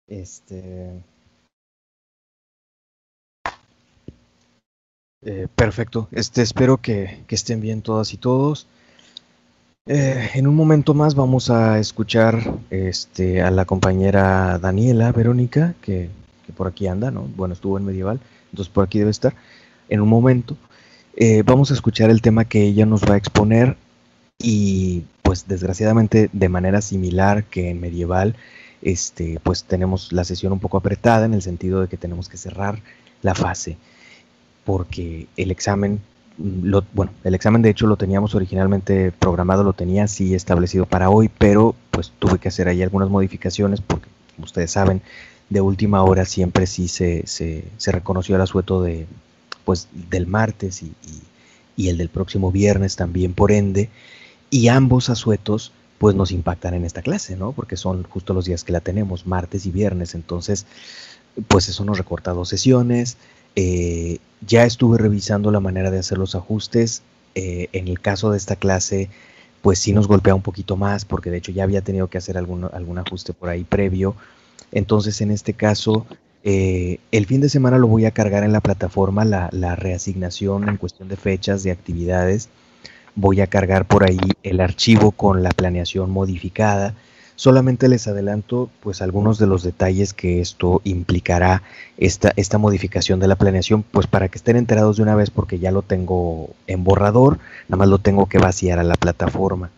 Este, Perfecto. Espero que estén bien todas y todos. En un momento más vamos a escuchar a la compañera Daniela Verónica, que por aquí anda, ¿no? Bueno, estuvo en Medieval, entonces por aquí debe estar. En un momento vamos a escuchar el tema que ella nos va a exponer y pues desgraciadamente de manera similar que en Medieval, pues tenemos la sesión un poco apretada en el sentido de que tenemos que cerrar la fase porque el examen, bueno, el examen de hecho lo teníamos originalmente programado, lo tenía así establecido para hoy, pero pues tuve que hacer ahí algunas modificaciones porque, como ustedes saben, de última hora siempre sí se reconoció el asueto pues, del martes y el del próximo viernes también, por ende, y ambos asuetos pues nos impactan en esta clase, ¿no? Porque son justo los días que la tenemos, martes y viernes, entonces pues eso nos recorta 2 sesiones. Ya estuve revisando la manera de hacer los ajustes. En el caso de esta clase, pues sí nos golpea un poquito más, porque de hecho ya había tenido que hacer algún ajuste por ahí previo. Entonces, en este caso, el fin de semana lo voy a cargar en la plataforma, la reasignación en cuestión de fechas, de actividades. Voy a cargar por ahí el archivo con la planeación modificada. Solamente les adelanto pues algunos de los detalles que esto implicará, esta modificación de la planeación, pues para que estén enterados de una vez, porque ya lo tengo en borrador, nada más lo tengo que vaciar a la plataforma.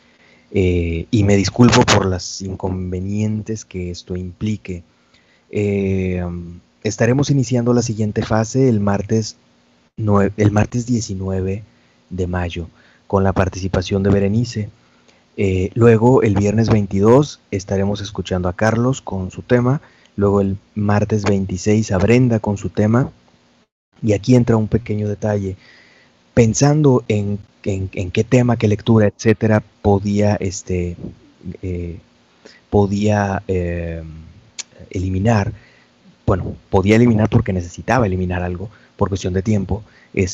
Y me disculpo por los inconvenientes que esto implique. Eh, Estaremos iniciando la siguiente fase el martes 19 de mayo, con la participación de Berenice. Luego, el viernes 22, estaremos escuchando a Carlos con su tema. Luego, el martes 26, a Brenda con su tema. Y aquí entra un pequeño detalle. Pensando en qué tema, qué lectura, etcétera, eh, podía eliminar. Bueno, podía eliminar porque necesitaba eliminar algo por cuestión de tiempo.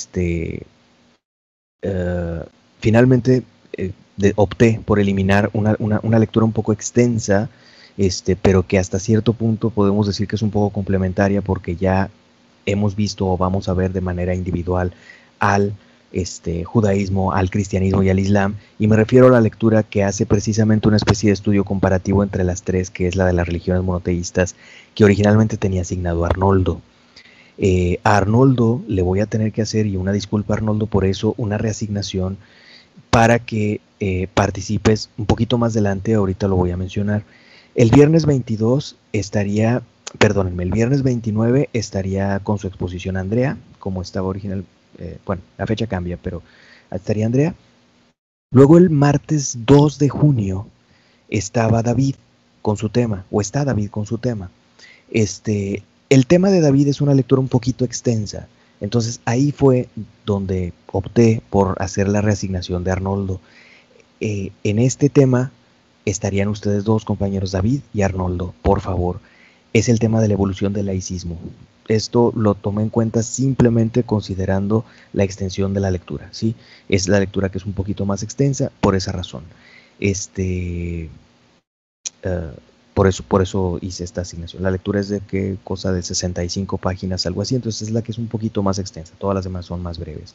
Eh, Finalmente opté por eliminar una lectura un poco extensa, pero que hasta cierto punto podemos decir que es un poco complementaria porque ya hemos visto o vamos a ver de manera individual al judaísmo, al cristianismo y al islam, y me refiero a la lectura que hace precisamente una especie de estudio comparativo entre las tres, que es la de las religiones monoteístas, que originalmente tenía asignado Arnoldo. A Arnoldo le voy a tener que hacer, y una disculpa Arnoldo por eso, una reasignación para que participes un poquito más adelante, ahorita lo voy a mencionar. El viernes 22 estaría, perdónenme, el viernes 29 estaría con su exposición Andrea, como estaba original, bueno, la fecha cambia, pero estaría Andrea. Luego el martes 2 de junio estaba David con su tema, o está David con su tema. El tema de David es una lectura un poquito extensa, entonces ahí fue donde opté por hacer la reasignación de Arnoldo. En este tema estarían ustedes dos, compañeros, David y Arnoldo, por favor. Es el tema de la evolución del laicismo. Esto lo tomé en cuenta simplemente considerando la extensión de la lectura, ¿sí? Es la lectura que es un poquito más extensa por esa razón. Este, uh, por eso hice esta asignación. La lectura es de qué cosa de 65 páginas, algo así, entonces es la que es un poquito más extensa. Todas las demás son más breves.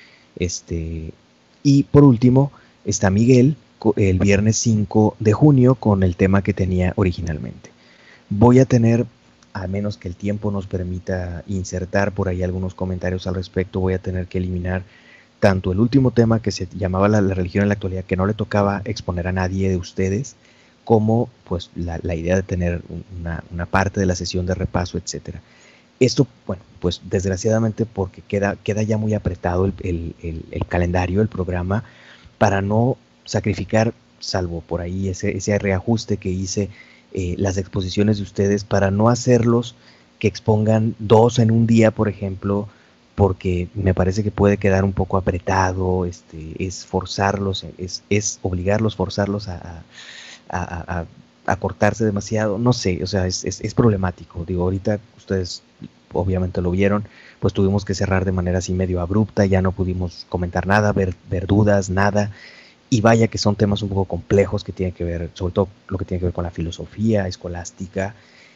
Y por último está Miguel el viernes 5 de junio con el tema que tenía originalmente. Voy a tener, a menos que el tiempo nos permita insertar por ahí algunos comentarios al respecto, voy a tener que eliminar tanto el último tema que se llamaba la religión en la actualidad, que no le tocaba exponer a nadie de ustedes, como pues la idea de tener una parte de la sesión de repaso, etcétera. Esto, bueno, pues desgraciadamente porque queda ya muy apretado el calendario, el programa, para no sacrificar, salvo por ahí ese reajuste que hice, las exposiciones de ustedes, para no hacerlos que expongan dos en un día, por ejemplo, porque me parece que puede quedar un poco apretado, es forzarlos, es obligarlos, forzarlos a, a cortarse demasiado, no sé, o sea, es problemático. Digo, ahorita ustedes obviamente lo vieron, pues tuvimos que cerrar de manera así medio abrupta, ya no pudimos comentar nada, ver dudas, nada, y vaya que son temas un poco complejos que tienen que ver, sobre todo lo que tiene que ver con la filosofía escolástica,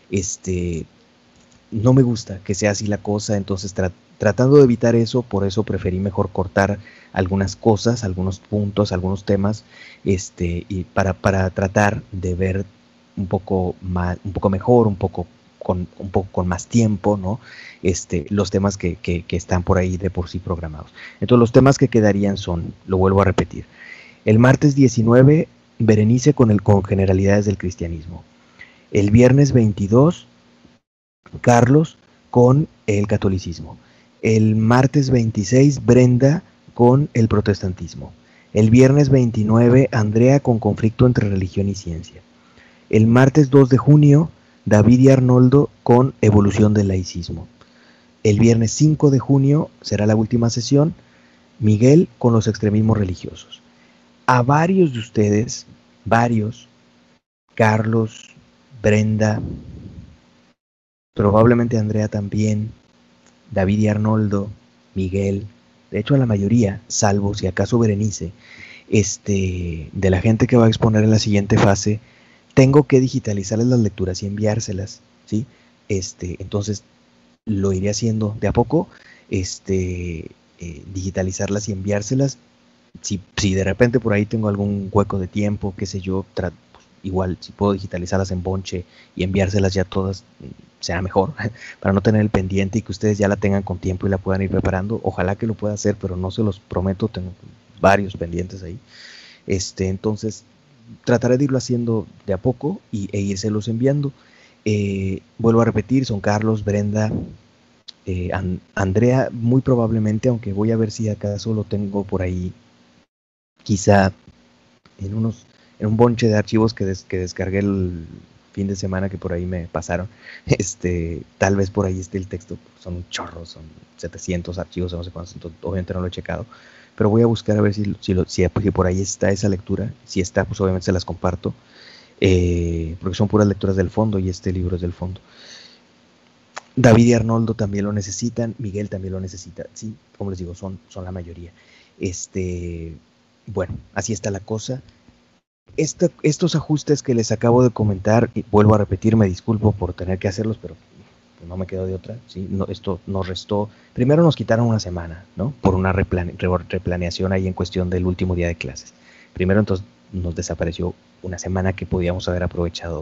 Este, no me gusta que sea así la cosa, entonces tratando de evitar eso, por eso preferí mejor cortar algunas cosas, algunos puntos, algunos temas, y para tratar de ver un poco mejor, un poco con más tiempo, ¿no? Los temas que están por ahí de por sí programados. Entonces los temas que quedarían son, lo vuelvo a repetir, el martes 19, Berenice con generalidades del cristianismo. El viernes 22, Carlos con el catolicismo. El martes 26, Brenda con el protestantismo. El viernes 29, Andrea con conflicto entre religión y ciencia. El martes 2 de junio, David y Arnoldo con evolución del laicismo. El viernes 5 de junio será la última sesión, Miguel con los extremismos religiosos. A varios de ustedes, Carlos, Brenda, probablemente Andrea también, David y Arnoldo, Miguel, de hecho a la mayoría, salvo si acaso Berenice, de la gente que va a exponer en la siguiente fase, tengo que digitalizarles las lecturas y enviárselas, ¿sí? Entonces lo iré haciendo de a poco, digitalizarlas y enviárselas. Si de repente por ahí tengo algún hueco de tiempo, qué sé yo, pues, igual si puedo digitalizarlas en bonche y enviárselas ya todas, será mejor, para no tener el pendiente y que ustedes ya la tengan con tiempo y la puedan ir preparando. Ojalá que lo pueda hacer, pero no se los prometo, tengo varios pendientes ahí. Entonces, trataré de irlo haciendo de a poco e irselos enviando. Vuelvo a repetir, son Carlos, Brenda, Andrea, muy probablemente, aunque voy a ver si acaso lo tengo por ahí, quizá en un bonche de archivos que descargué el fin de semana que por ahí me pasaron. Tal vez por ahí esté el texto, son un chorro, son 700 archivos, no sé cuántos, entonces, obviamente no lo he checado, pero voy a buscar a ver si por ahí está esa lectura. Si está, pues obviamente se las comparto, porque son puras lecturas del fondo y este libro es del fondo. David y Arnoldo también lo necesitan, Miguel también lo necesita, sí, como les digo, son la mayoría. Bueno, así está la cosa. Estos ajustes que les acabo de comentar, y vuelvo a repetir, me disculpo por tener que hacerlos, pero no me quedo de otra, ¿sí? No, esto nos restó, primero nos quitaron una semana, ¿no? Por una replaneación ahí en cuestión del último día de clases. Primero entonces nos desapareció una semana que podíamos haber aprovechado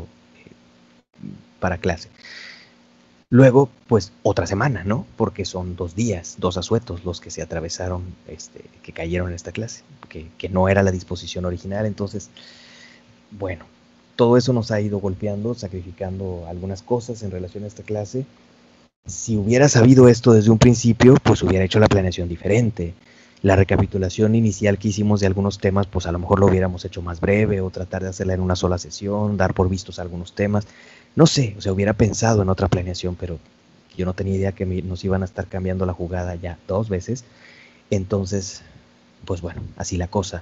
para clase. Luego, pues otra semana, ¿no? Porque son 2 días, 2 asuetos los que se atravesaron, que cayeron en esta clase, que no era la disposición original. Entonces, bueno, todo eso nos ha ido golpeando, sacrificando algunas cosas en relación a esta clase. Si hubiera sabido esto desde un principio, pues hubiera hecho la planeación diferente. La recapitulación inicial que hicimos de algunos temas, pues a lo mejor lo hubiéramos hecho más breve o tratar de hacerla en una sola sesión, dar por vistos algunos temas. No sé, o sea, hubiera pensado en otra planeación, pero yo no tenía idea que nos iban a estar cambiando la jugada ya 2 veces. Entonces, pues bueno, así la cosa.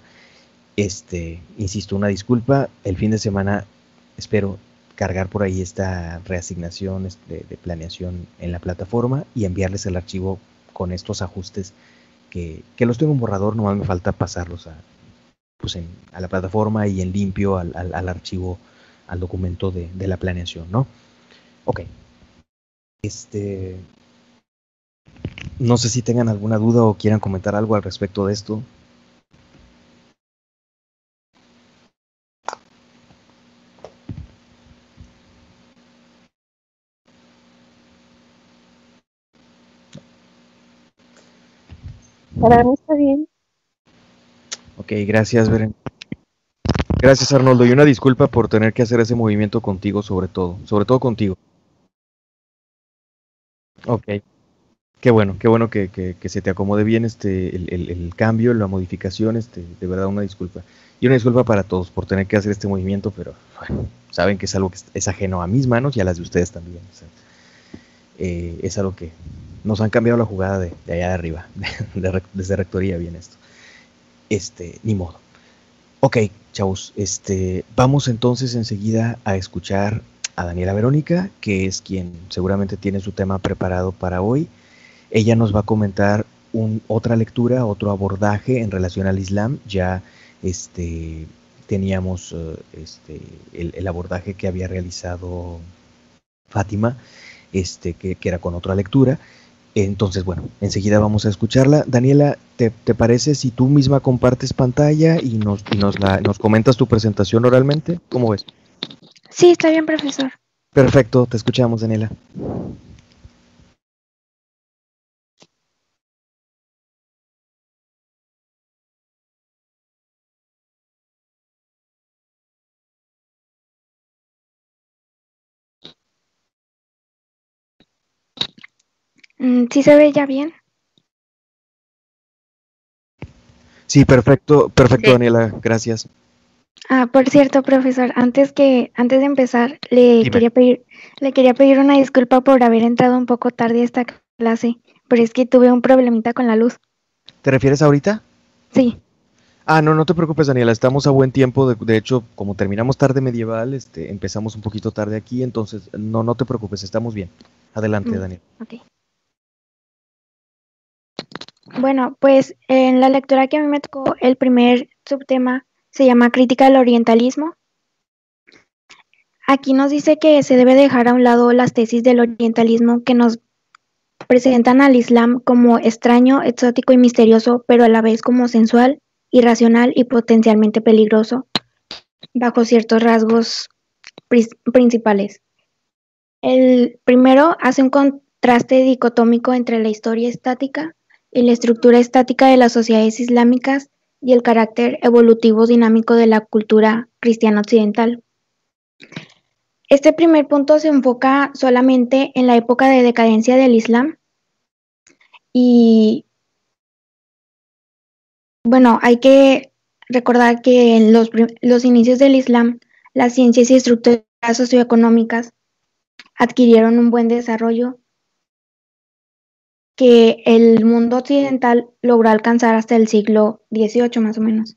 Insisto, una disculpa. El fin de semana espero cargar por ahí esta reasignación de planeación en la plataforma y enviarles el archivo con estos ajustes que los tengo en borrador. Nomás me falta pasarlos a la plataforma y en limpio al archivo, al documento de la planeación, ¿no? Ok. No sé si tengan alguna duda o quieran comentar algo al respecto de esto. Para mí está bien. Ok, gracias, Beren. Gracias, Arnoldo. Y una disculpa por tener que hacer ese movimiento contigo, sobre todo contigo. Ok, qué bueno que se te acomode bien el cambio, la modificación, de verdad una disculpa. Y una disculpa para todos por tener que hacer este movimiento, pero bueno, saben que es algo que es ajeno a mis manos y a las de ustedes también. O sea, es algo que nos han cambiado la jugada de allá de arriba, desde rectoría viene esto. Ni modo. Ok, chavos, vamos entonces enseguida a escuchar a Daniela Verónica, que es quien seguramente tiene su tema preparado para hoy. Ella nos va a comentar otra lectura, otro abordaje en relación al Islam. Ya teníamos el abordaje que había realizado Fátima, que era con otra lectura. Entonces, bueno, enseguida vamos a escucharla. Daniela, ¿te parece si tú misma compartes pantalla y nos comentas tu presentación oralmente? ¿Cómo ves? Sí, está bien, profesor. Perfecto, te escuchamos, Daniela. ¿Sí se ve ya bien? Sí, perfecto, Sí. Daniela, gracias. Por cierto, profesor, antes de empezar, le Dime. quería pedir una disculpa por haber entrado un poco tarde a esta clase, pero es que tuve un problemita con la luz. ¿Te refieres ahorita? Sí. No te preocupes, Daniela, estamos a buen tiempo. De hecho, como terminamos tarde medieval, empezamos un poquito tarde aquí, entonces no te preocupes, estamos bien. Adelante, Daniela. Ok. Bueno, pues en la lectura que a mí me tocó, el primer subtema se llama Crítica del Orientalismo. Aquí nos dice que se debe dejar a un lado las tesis del orientalismo que nos presentan al Islam como extraño, exótico y misterioso, pero a la vez como sensual, irracional y potencialmente peligroso, bajo ciertos rasgos principales. El primero hace un contraste dicotómico entre la historia estática y la estructura estática de las sociedades islámicas y el carácter evolutivo dinámico de la cultura cristiana occidental. Este primer punto se enfoca solamente en la época de decadencia del Islam y, bueno, hay que recordar que en los inicios del Islam, las ciencias y estructuras socioeconómicas adquirieron un buen desarrollo que el mundo occidental logró alcanzar hasta el siglo XVIII más o menos.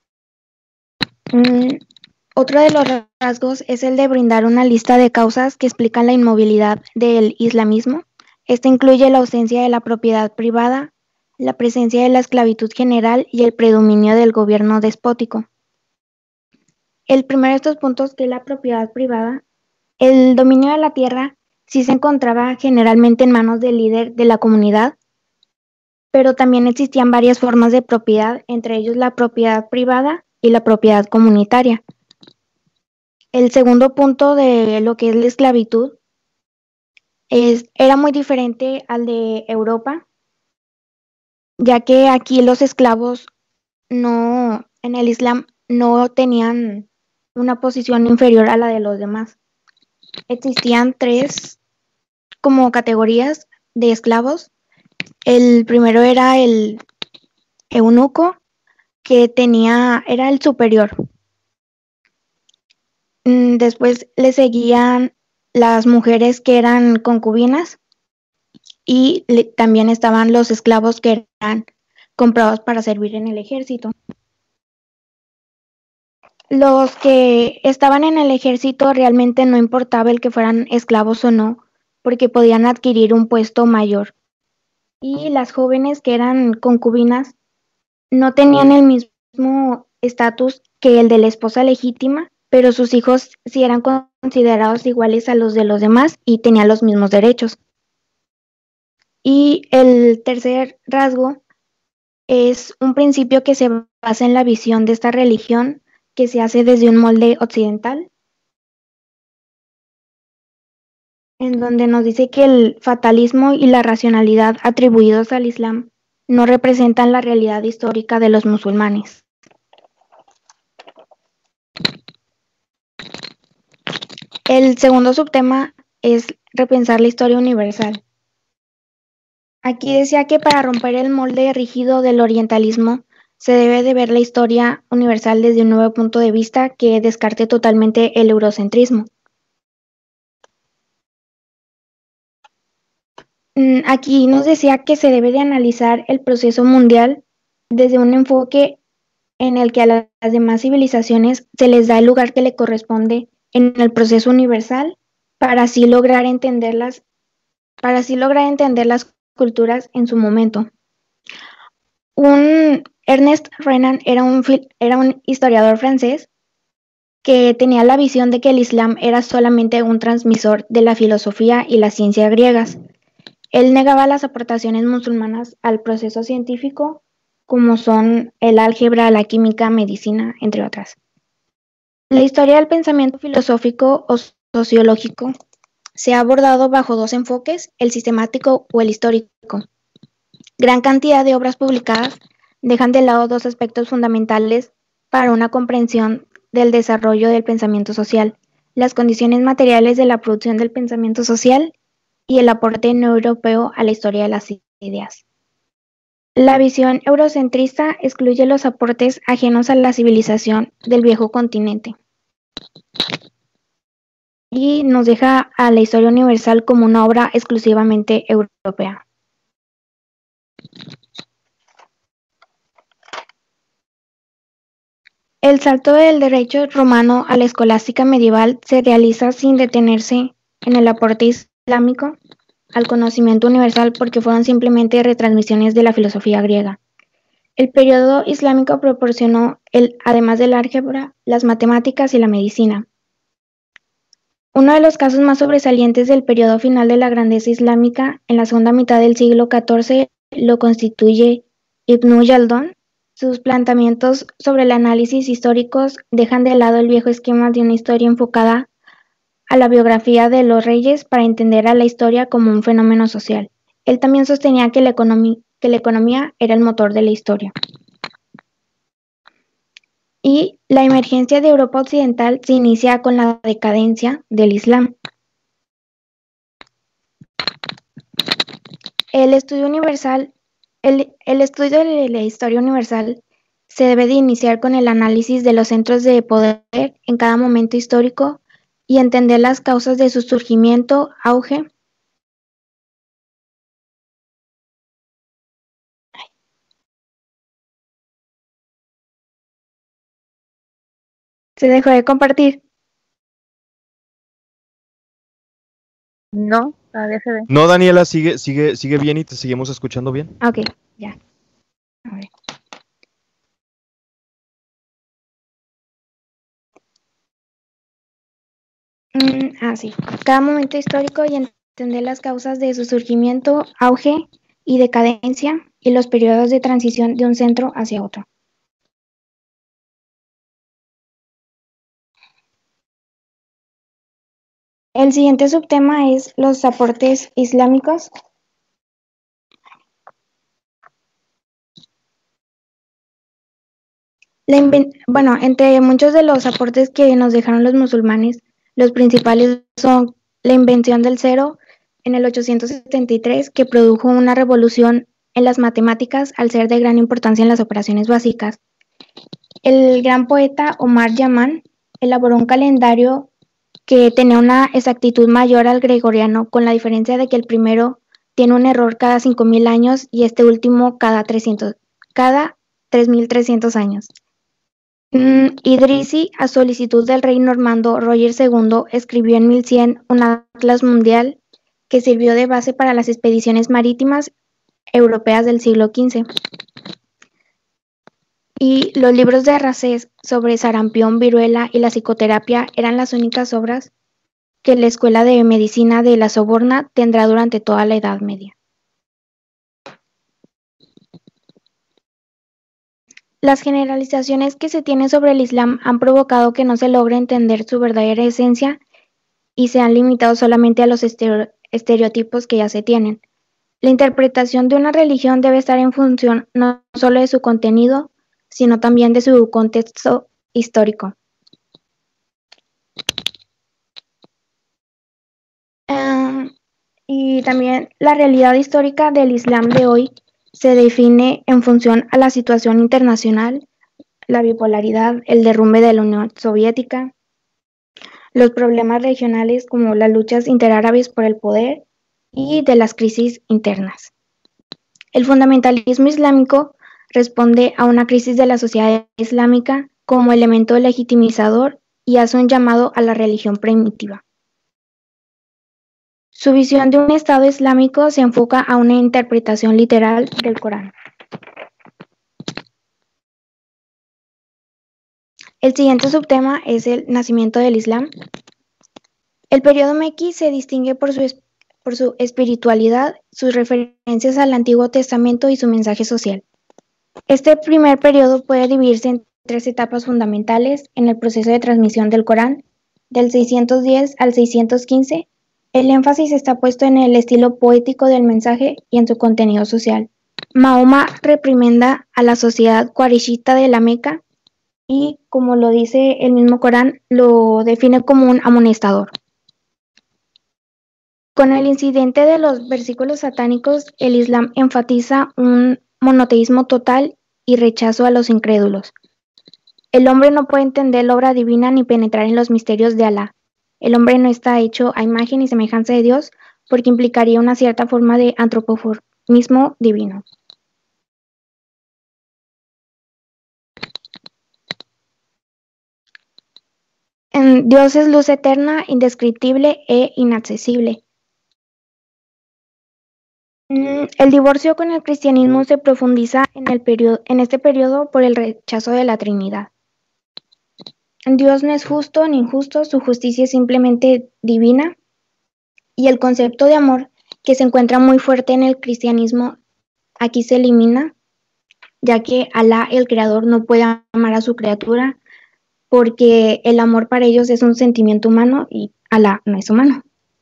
Otro de los rasgos es el de brindar una lista de causas que explican la inmovilidad del islamismo. Este incluye la ausencia de la propiedad privada, la presencia de la esclavitud general y el predominio del gobierno despótico. El primero de estos puntos, que es la propiedad privada, el dominio de la tierra sí se encontraba generalmente en manos del líder de la comunidad, pero también existían varias formas de propiedad, entre ellos la propiedad privada y la propiedad comunitaria. El segundo punto de lo que es la esclavitud era muy diferente al de Europa, ya que aquí los esclavos en el Islam no tenían una posición inferior a la de los demás. Existían tres como categorías de esclavos. El primero era el eunuco, que era el superior. Después le seguían las mujeres que eran concubinas y también estaban los esclavos que eran comprados para servir en el ejército. Los que estaban en el ejército realmente no importaba el que fueran esclavos o no, porque podían adquirir un puesto mayor. Y las jóvenes que eran concubinas no tenían el mismo estatus que el de la esposa legítima, pero sus hijos sí eran considerados iguales a los de los demás y tenían los mismos derechos. Y el tercer rasgo es un principio que se basa en la visión de esta religión que se hace desde un molde occidental, en donde nos dice que el fatalismo y la racionalidad atribuidos al Islam no representan la realidad histórica de los musulmanes. El segundo subtema es repensar la historia universal. Aquí decía que para romper el molde rígido del orientalismo se debe de ver la historia universal desde un nuevo punto de vista que descarte totalmente el eurocentrismo. Aquí nos decía que se debe de analizar el proceso mundial desde un enfoque en el que a las demás civilizaciones se les da el lugar que le corresponde en el proceso universal para así lograr entender las culturas en su momento. Ernest Renan era un historiador francés que tenía la visión de que el Islam era solamente un transmisor de la filosofía y la ciencia griegas. Él negaba las aportaciones musulmanas al proceso científico, como son el álgebra, la química, medicina, entre otras. La historia del pensamiento filosófico o sociológico se ha abordado bajo dos enfoques, el sistemático o el histórico. Gran cantidad de obras publicadas dejan de lado dos aspectos fundamentales para una comprensión del desarrollo del pensamiento social, las condiciones materiales de la producción del pensamiento social y el aporte no europeo a la historia de las ideas. La visión eurocentrista excluye los aportes ajenos a la civilización del viejo continente y nos deja a la historia universal como una obra exclusivamente europea. El salto del derecho romano a la escolástica medieval se realiza sin detenerse en el aporte islámico al conocimiento universal porque fueron simplemente retransmisiones de la filosofía griega. El periodo islámico proporcionó, además del álgebra, las matemáticas y la medicina. Uno de los casos más sobresalientes del periodo final de la grandeza islámica en la segunda mitad del siglo XIV lo constituye Ibn Khaldun. Sus planteamientos sobre el análisis históricos dejan de lado el viejo esquema de una historia enfocada a la biografía de los reyes para entender a la historia como un fenómeno social. Él también sostenía que la economía era el motor de la historia. Y la emergencia de Europa Occidental se inicia con la decadencia del Islam. El estudio de la historia universal se debe de iniciar con el análisis de los centros de poder en cada momento histórico y entender las causas de su surgimiento, auge. Se dejó de compartir. No, todavía se ve. No, Daniela, sigue bien y te seguimos escuchando bien. Ok, ya. A ver. Sí. Cada momento histórico y entender las causas de su surgimiento, auge y decadencia y los periodos de transición de un centro hacia otro. El siguiente subtema es los aportes islámicos. Entre muchos de los aportes que nos dejaron los musulmanes, los principales son la invención del cero en el 873, que produjo una revolución en las matemáticas al ser de gran importancia en las operaciones básicas. El gran poeta Omar Yaman elaboró un calendario que tenía una exactitud mayor al gregoriano, con la diferencia de que el primero tiene un error cada 5.000 años y este último cada 3.300 años. Idrisi, a solicitud del rey normando Roger II, escribió en 1100 un atlas mundial que sirvió de base para las expediciones marítimas europeas del siglo XV. Y los libros de Rasés sobre sarampión, viruela y la psicoterapia eran las únicas obras que la Escuela de Medicina de la Soborna tendrá durante toda la Edad Media. Las generalizaciones que se tienen sobre el Islam han provocado que no se logre entender su verdadera esencia y se han limitado solamente a los estereotipos que ya se tienen. La interpretación de una religión debe estar en función no solo de su contenido, sino también de su contexto histórico. Y también la realidad histórica del Islam de hoy se define en función a la situación internacional, la bipolaridad, el derrumbe de la Unión Soviética, los problemas regionales como las luchas interárabes por el poder y de las crisis internas. El fundamentalismo islámico responde a una crisis de la sociedad islámica como elemento legitimizador y hace un llamado a la religión primitiva. Su visión de un Estado islámico se enfoca a una interpretación literal del Corán. El siguiente subtema es el nacimiento del Islam. El periodo Mecki se distingue por su espiritualidad, sus referencias al Antiguo Testamento y su mensaje social. Este primer periodo puede dividirse en 3 etapas fundamentales en el proceso de transmisión del Corán, del 610 al 615. El énfasis está puesto en el estilo poético del mensaje y en su contenido social. Mahoma reprimenda a la sociedad qurayshita de la Meca y, como lo dice el mismo Corán, lo define como un amonestador. Con el incidente de los versículos satánicos, el Islam enfatiza un monoteísmo total y rechazo a los incrédulos. El hombre no puede entender la obra divina ni penetrar en los misterios de Alá. El hombre no está hecho a imagen y semejanza de Dios porque implicaría una cierta forma de antropomorfismo divino. Dios es luz eterna, indescriptible e inaccesible. El divorcio con el cristianismo se profundiza en este periodo por el rechazo de la Trinidad. Dios no es justo ni injusto, su justicia es simplemente divina, y el concepto de amor, que se encuentra muy fuerte en el cristianismo, aquí se elimina, ya que Alá, el Creador, no puede amar a su criatura, porque el amor para ellos es un sentimiento humano y Alá no es humano.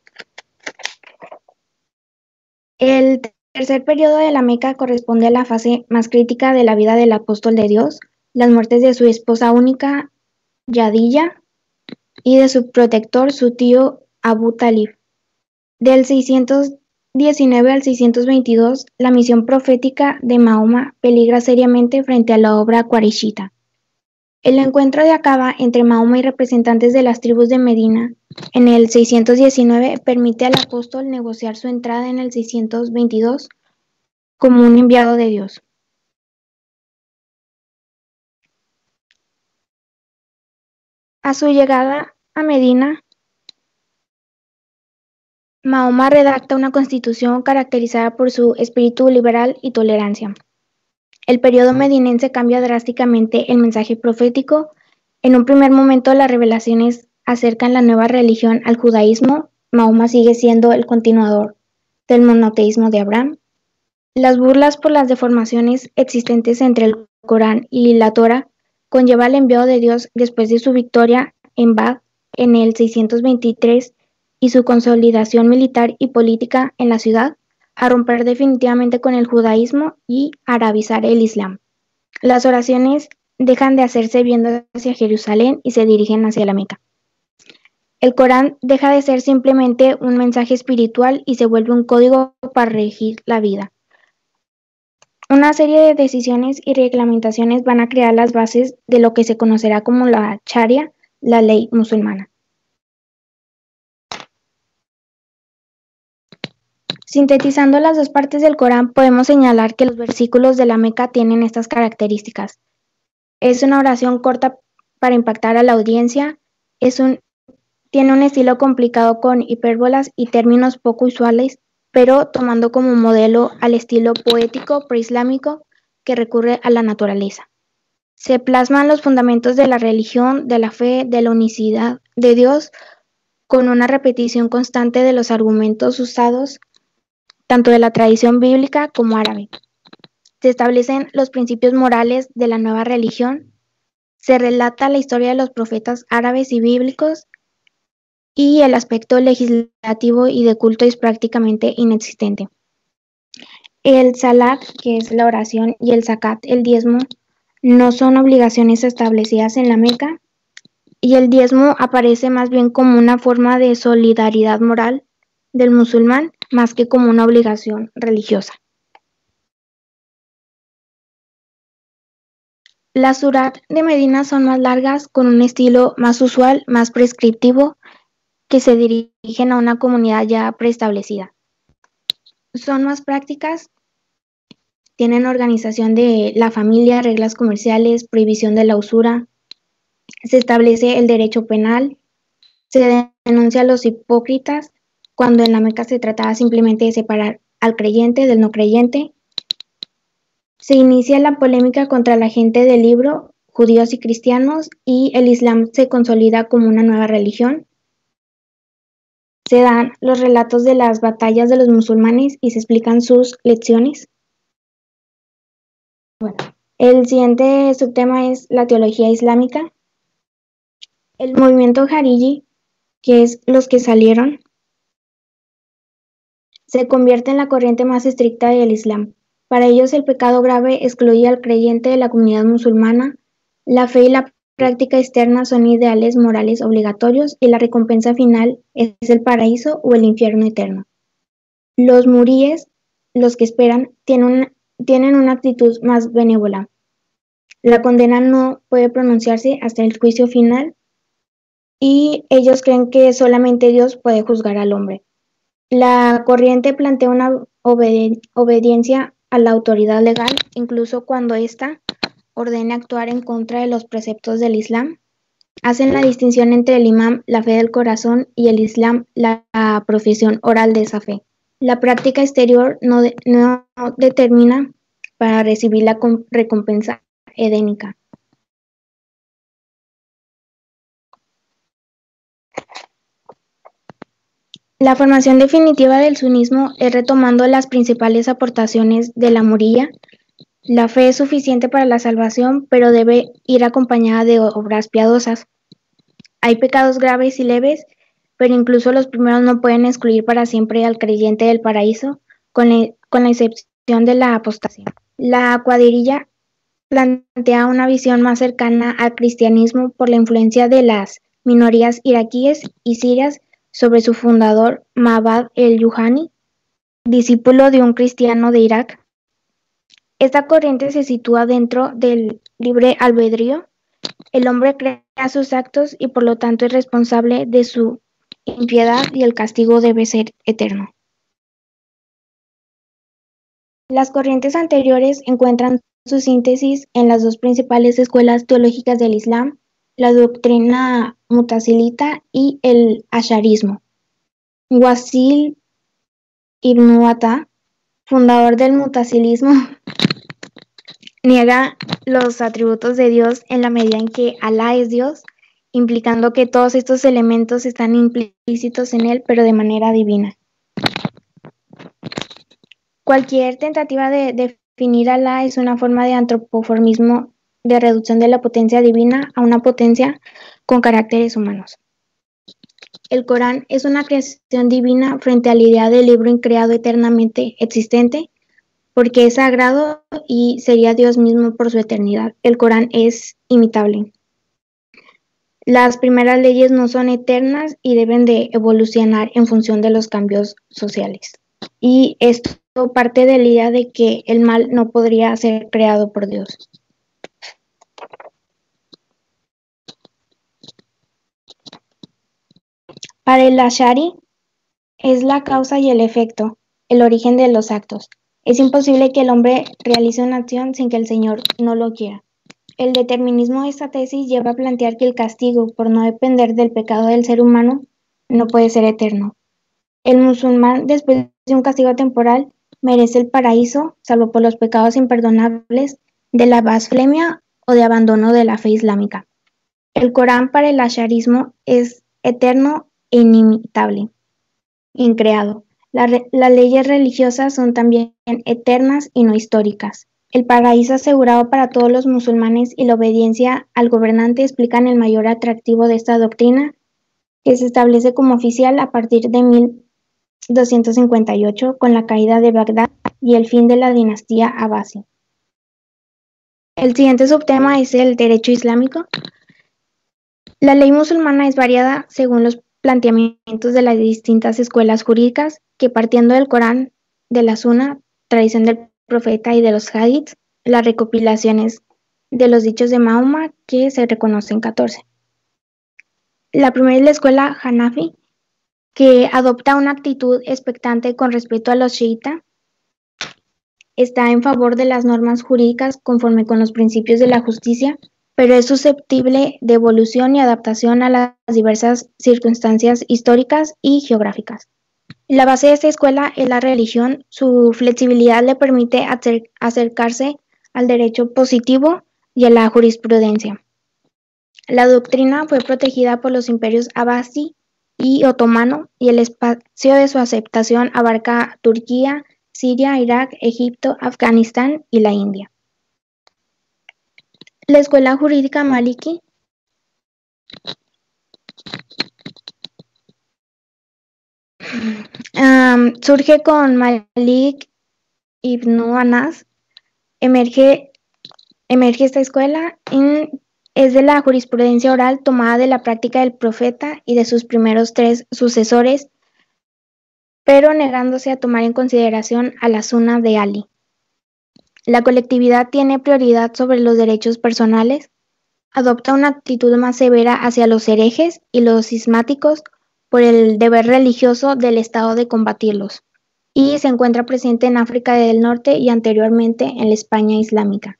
El tercer periodo de la Meca corresponde a la fase más crítica de la vida del apóstol de Dios, las muertes de su esposa única, Yadilla, y de su protector, su tío Abu Talib. Del 619 al 622, la misión profética de Mahoma peligra seriamente frente a la obra qurayshita. El encuentro de Aqaba entre Mahoma y representantes de las tribus de Medina en el 619 permite al apóstol negociar su entrada en el 622 como un enviado de Dios. A su llegada a Medina, Mahoma redacta una constitución caracterizada por su espíritu liberal y tolerancia. El periodo medinense cambia drásticamente el mensaje profético. En un primer momento, las revelaciones acercan la nueva religión al judaísmo. Mahoma sigue siendo el continuador del monoteísmo de Abraham. Las burlas por las deformaciones existentes entre el Corán y la Torá conlleva el envío de Dios después de su victoria en Badr en el 623 y su consolidación militar y política en la ciudad, a romper definitivamente con el judaísmo y arabizar el Islam. Las oraciones dejan de hacerse viendo hacia Jerusalén y se dirigen hacia la Meca. El Corán deja de ser simplemente un mensaje espiritual y se vuelve un código para regir la vida. Una serie de decisiones y reglamentaciones van a crear las bases de lo que se conocerá como la Sharia, la ley musulmana. Sintetizando las 2 partes del Corán, podemos señalar que los versículos de la Meca tienen estas características. Es una oración corta para impactar a la audiencia, tiene un estilo complicado con hipérbolas y términos poco usuales, pero tomando como modelo al estilo poético preislámico que recurre a la naturaleza. Se plasman los fundamentos de la religión, de la fe, de la unicidad de Dios, con una repetición constante de los argumentos usados tanto de la tradición bíblica como árabe. Se establecen los principios morales de la nueva religión, se relata la historia de los profetas árabes y bíblicos, y el aspecto legislativo y de culto es prácticamente inexistente. El salat, que es la oración, y el zakat, el diezmo, no son obligaciones establecidas en la Meca, y el diezmo aparece más bien como una forma de solidaridad moral del musulmán, más que como una obligación religiosa. Las surat de Medina son más largas, con un estilo más usual, más prescriptivo, que se dirigen a una comunidad ya preestablecida. Son más prácticas, tienen organización de la familia, reglas comerciales, prohibición de la usura, se establece el derecho penal, se denuncia a los hipócritas, cuando en la Meca se trataba simplemente de separar al creyente del no creyente. Se inicia la polémica contra la gente del libro, judíos y cristianos, y el Islam se consolida como una nueva religión. Se dan los relatos de las batallas de los musulmanes y se explican sus lecciones. Bueno, el siguiente subtema es la teología islámica. El movimiento Jariji, que es los que salieron, se convierte en la corriente más estricta del Islam. Para ellos el pecado grave excluye al creyente de la comunidad musulmana, la fe y la práctica externa son ideales morales obligatorios y la recompensa final es el paraíso o el infierno eterno. Los muríes, los que esperan, tienen una actitud más benévola. La condena no puede pronunciarse hasta el juicio final y ellos creen que solamente Dios puede juzgar al hombre. La corriente plantea una obediencia a la autoridad legal, incluso cuando ésta ordene actuar en contra de los preceptos del Islam. Hacen la distinción entre el imán, la fe del corazón, y el Islam, la profesión oral de esa fe. La práctica exterior no determina para recibir la recompensa edénica. La formación definitiva del sunismo es retomando las principales aportaciones de la Murilla. La fe es suficiente para la salvación, pero debe ir acompañada de obras piadosas. Hay pecados graves y leves, pero incluso los primeros no pueden excluir para siempre al creyente del paraíso, con la excepción de la apostasía. La cuadrilla plantea una visión más cercana al cristianismo por la influencia de las minorías iraquíes y sirias sobre su fundador Mabad el-Yuhani, discípulo de un cristiano de Irak. Esta corriente se sitúa dentro del libre albedrío. El hombre crea sus actos y por lo tanto es responsable de su impiedad y el castigo debe ser eterno. Las corrientes anteriores encuentran su síntesis en las dos principales escuelas teológicas del Islam, la doctrina mutasilita y el asharismo. Wasil ibn Ata, fundador del mutasilismo, niega los atributos de Dios en la medida en que Alá es Dios, implicando que todos estos elementos están implícitos en él, pero de manera divina. Cualquier tentativa de definir a Alá es una forma de antropoformismo, de reducción de la potencia divina a una potencia con caracteres humanos. El Corán es una creación divina frente a la idea del libro increado eternamente existente, porque es sagrado y sería Dios mismo por su eternidad. El Corán es imitable. Las primeras leyes no son eternas y deben de evolucionar en función de los cambios sociales. Y esto parte de la idea de que el mal no podría ser creado por Dios. Para el Ash'ari es la causa y el efecto, el origen de los actos. Es imposible que el hombre realice una acción sin que el Señor no lo quiera. El determinismo de esta tesis lleva a plantear que el castigo, por no depender del pecado del ser humano, no puede ser eterno. El musulmán, después de un castigo temporal, merece el paraíso, salvo por los pecados imperdonables de la blasfemia o de abandono de la fe islámica. El Corán para el asharismo es eterno e inimitable, increado. Las leyes religiosas son también eternas y no históricas. El paraíso asegurado para todos los musulmanes y la obediencia al gobernante explican el mayor atractivo de esta doctrina, que se establece como oficial a partir de 1258 con la caída de Bagdad y el fin de la dinastía Abbasi. El siguiente subtema es el derecho islámico. La ley musulmana es variada según los planteamientos de las distintas escuelas jurídicas que, partiendo del Corán, de la Sunna, tradición del profeta y de los hadiths, las recopilaciones de los dichos de Mahoma, que se reconocen 14. La primera es la escuela Hanafi, que adopta una actitud expectante con respecto a los chiitas. Está en favor de las normas jurídicas conforme con los principios de la justicia, pero es susceptible de evolución y adaptación a las diversas circunstancias históricas y geográficas. La base de esta escuela es la religión. Su flexibilidad le permite acercarse al derecho positivo, y a la jurisprudencia. La doctrina fue protegida por los imperios Abbasi y Otomano, y el espacio de su aceptación abarca Turquía, Siria, Irak, Egipto, Afganistán y la India. La escuela jurídica maliki surge con Malik ibn Anas. Emerge esta escuela es de la jurisprudencia oral tomada de la práctica del profeta y de sus primeros 3 sucesores, pero negándose a tomar en consideración a la Sunna de Ali. La colectividad tiene prioridad sobre los derechos personales, adopta una actitud más severa hacia los herejes y los cismáticos por el deber religioso del Estado de combatirlos, y se encuentra presente en África del Norte y anteriormente en la España islámica.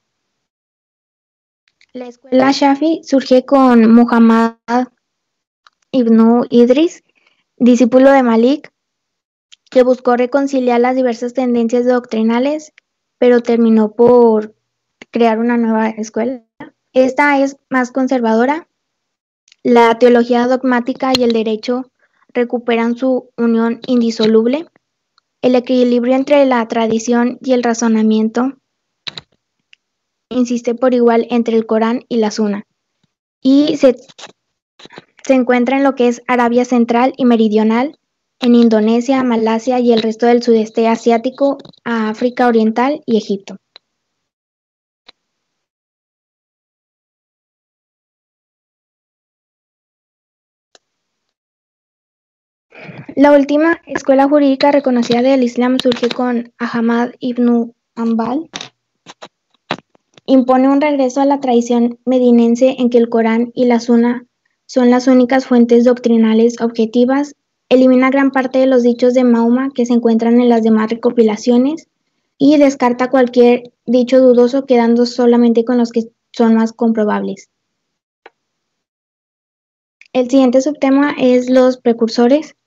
La escuela Shafi surge con Muhammad ibn Idris, discípulo de Malik, que buscó reconciliar las diversas tendencias doctrinales, pero terminó por crear una nueva escuela. Esta es más conservadora. La teología dogmática y el derecho recuperan su unión indisoluble. El equilibrio entre la tradición y el razonamiento insiste por igual entre el Corán y la Sunna, y se encuentra en lo que es Arabia Central y Meridional, en Indonesia, Malasia y el resto del sudeste asiático, a África Oriental y Egipto. La última escuela jurídica reconocida del Islam surge con Ahmad ibn Hanbal. Impone un regreso a la tradición medinense en que el Corán y la Sunna son las únicas fuentes doctrinales objetivas, elimina gran parte de los dichos de Mahoma que se encuentran en las demás recopilaciones y descarta cualquier dicho dudoso, quedando solamente con los que son más comprobables. El siguiente subtema es los precursores.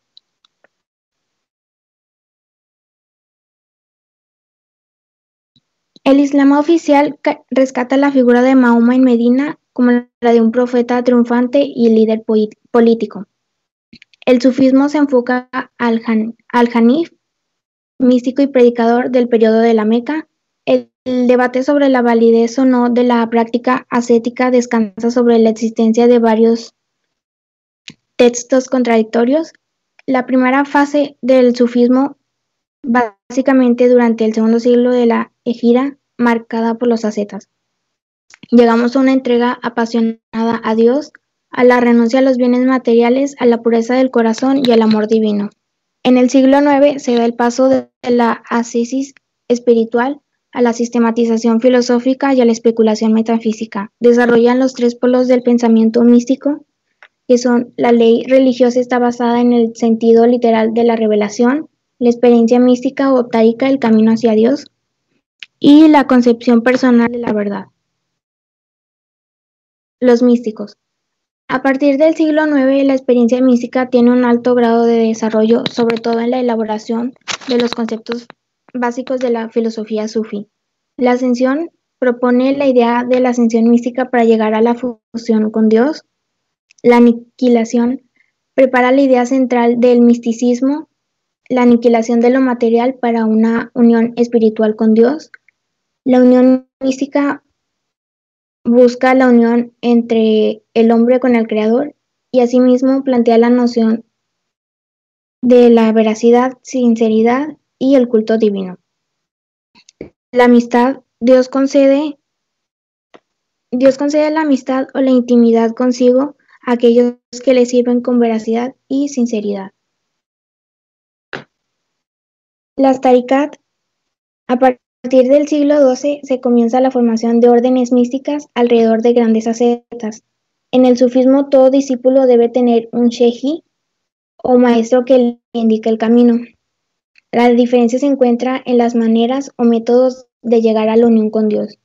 El Islam oficial rescata la figura de Mahoma en Medina como la de un profeta triunfante y líder político. El sufismo se enfoca al Hanif, místico y predicador del periodo de la Meca. El debate sobre la validez o no de la práctica ascética descansa sobre la existencia de varios textos contradictorios. La primera fase del sufismo, básicamente durante el segundo siglo de la Égira, marcada por los ascetas. Llegamos a una entrega apasionada a Dios, a la renuncia a los bienes materiales, a la pureza del corazón y al amor divino. En el siglo IX se da el paso de la ascesis espiritual a la sistematización filosófica y a la especulación metafísica. Desarrollan los 3 polos del pensamiento místico, que son: la ley religiosa está basada en el sentido literal de la revelación, la experiencia mística o tárica, el camino hacia Dios, y la concepción personal de la verdad. Los místicos. A partir del siglo IX, la experiencia mística tiene un alto grado de desarrollo, sobre todo en la elaboración de los conceptos básicos de la filosofía sufí. La ascensión propone la idea de la ascensión mística para llegar a la fusión con Dios. La aniquilación prepara la idea central del misticismo, la aniquilación de lo material para una unión espiritual con Dios. La unión mística busca la unión entre el hombre con el Creador y asimismo plantea la noción de la veracidad, sinceridad y el culto divino. La amistad, Dios concede la amistad o la intimidad consigo a aquellos que le sirven con veracidad y sinceridad. Las tarikat. A partir del siglo XII se comienza la formación de órdenes místicas alrededor de grandes ascetas. En el sufismo todo discípulo debe tener un sheji o maestro que le indique el camino. La diferencia se encuentra en las maneras o métodos de llegar a la unión con Dios.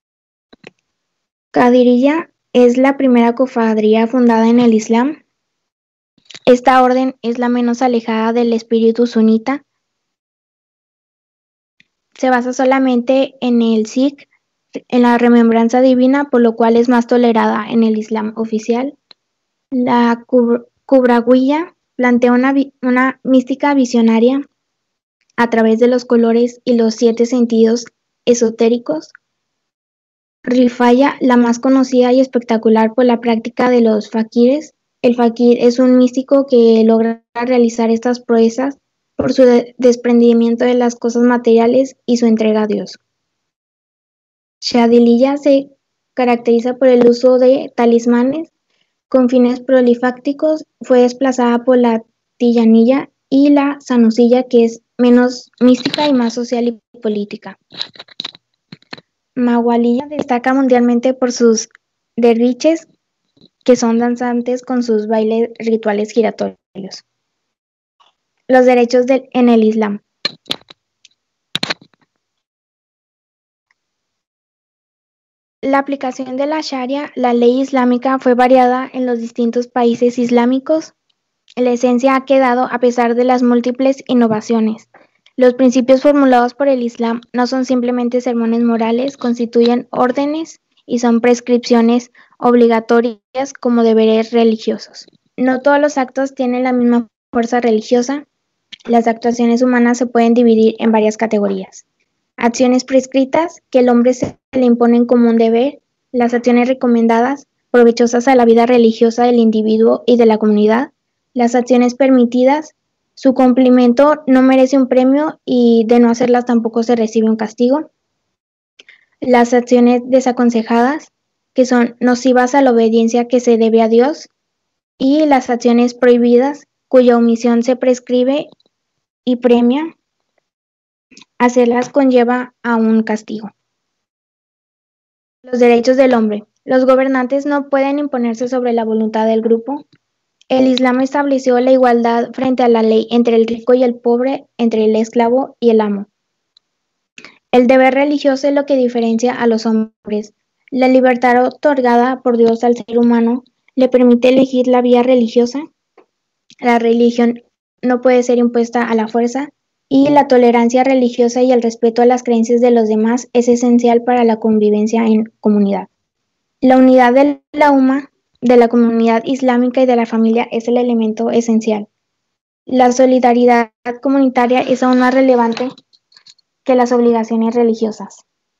Qadiriyya es la primera cofradía fundada en el Islam. Esta orden es la menos alejada del espíritu sunita. Se basa solamente en el Sikh en la remembranza divina, por lo cual es más tolerada en el Islam oficial. La Kubrawiya plantea una mística visionaria a través de los colores y los 7 sentidos esotéricos. Rifaya, la más conocida y espectacular por la práctica de los fakires. El fakir es un místico que logra realizar estas proezas por su desprendimiento de las cosas materiales y su entrega a Dios. Shadiliyya se caracteriza por el uso de talismanes con fines prolifácticos. Fue desplazada por la Tijaniyya y la Sanusiyya, que es menos mística y más social y política. Mawaliyya destaca mundialmente por sus derviches, que son danzantes con sus bailes rituales giratorios. Los derechos en el Islam. La aplicación de la Sharia, la ley islámica, fue variada en los distintos países islámicos. La esencia ha quedado a pesar de las múltiples innovaciones. Los principios formulados por el Islam no son simplemente sermones morales, constituyen órdenes y son prescripciones obligatorias como deberes religiosos. No todos los actos tienen la misma fuerza religiosa. Las actuaciones humanas se pueden dividir en varias categorías. Acciones prescritas, que el hombre se le imponen como un deber. Las acciones recomendadas, provechosas a la vida religiosa del individuo y de la comunidad. Las acciones permitidas, su cumplimiento no merece un premio y de no hacerlas tampoco se recibe un castigo. Las acciones desaconsejadas, que son nocivas a la obediencia que se debe a Dios. Y las acciones prohibidas, cuya omisión se prescribe y premia. Hacerlas conlleva a un castigo. Los derechos del hombre. Los gobernantes no pueden imponerse sobre la voluntad del grupo. El Islam estableció la igualdad frente a la ley entre el rico y el pobre, entre el esclavo y el amo. El deber religioso es lo que diferencia a los hombres. La libertad otorgada por Dios al ser humano le permite elegir la vía religiosa. La religión no puede ser impuesta a la fuerza. Y la tolerancia religiosa y el respeto a las creencias de los demás es esencial para la convivencia en comunidad. La unidad de la umma, de la comunidad islámica y de la familia es el elemento esencial. La solidaridad comunitaria es aún más relevante que las obligaciones religiosas.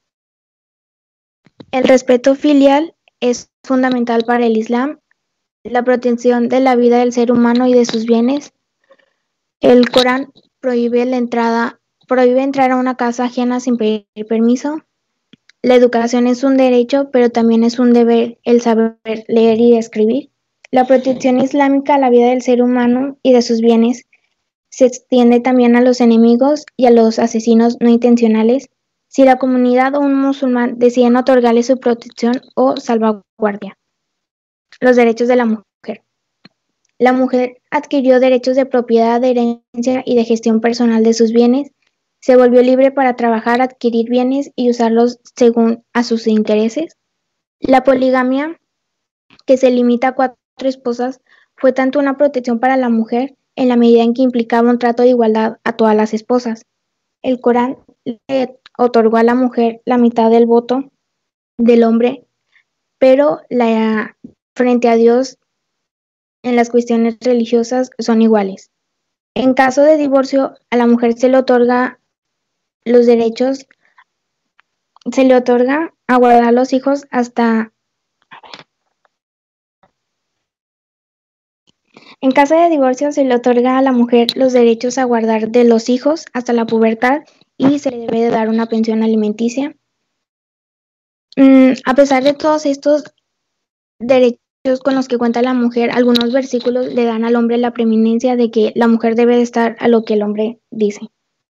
El respeto filial es fundamental para el Islam. La protección de la vida del ser humano y de sus bienes. El Corán prohíbe entrar a una casa ajena sin pedir permiso. La educación es un derecho, pero también es un deber el saber leer y escribir. La protección islámica a la vida del ser humano y de sus bienes se extiende también a los enemigos y a los asesinos no intencionales, si la comunidad o un musulmán deciden otorgarle su protección o salvaguardia. Los derechos de la mujer. La mujer adquirió derechos de propiedad, de herencia y de gestión personal de sus bienes. Se volvió libre para trabajar, adquirir bienes y usarlos según a sus intereses. La poligamia, que se limita a 4 esposas, fue tanto una protección para la mujer en la medida en que implicaba un trato de igualdad a todas las esposas. El Corán le otorgó a la mujer la mitad del voto del hombre, pero frente a Dios en las cuestiones religiosas son iguales. En caso de divorcio, a la mujer se le otorga los derechos, se le otorga a guardar a los hijos hasta... En caso de divorcio, se le otorga a la mujer los derechos a guardar de los hijos hasta la pubertad y se le debe de dar una pensión alimenticia. A pesar de todos estos derechos con los que cuenta la mujer, algunos versículos le dan al hombre la preeminencia de que la mujer debe de estar a lo que el hombre dice.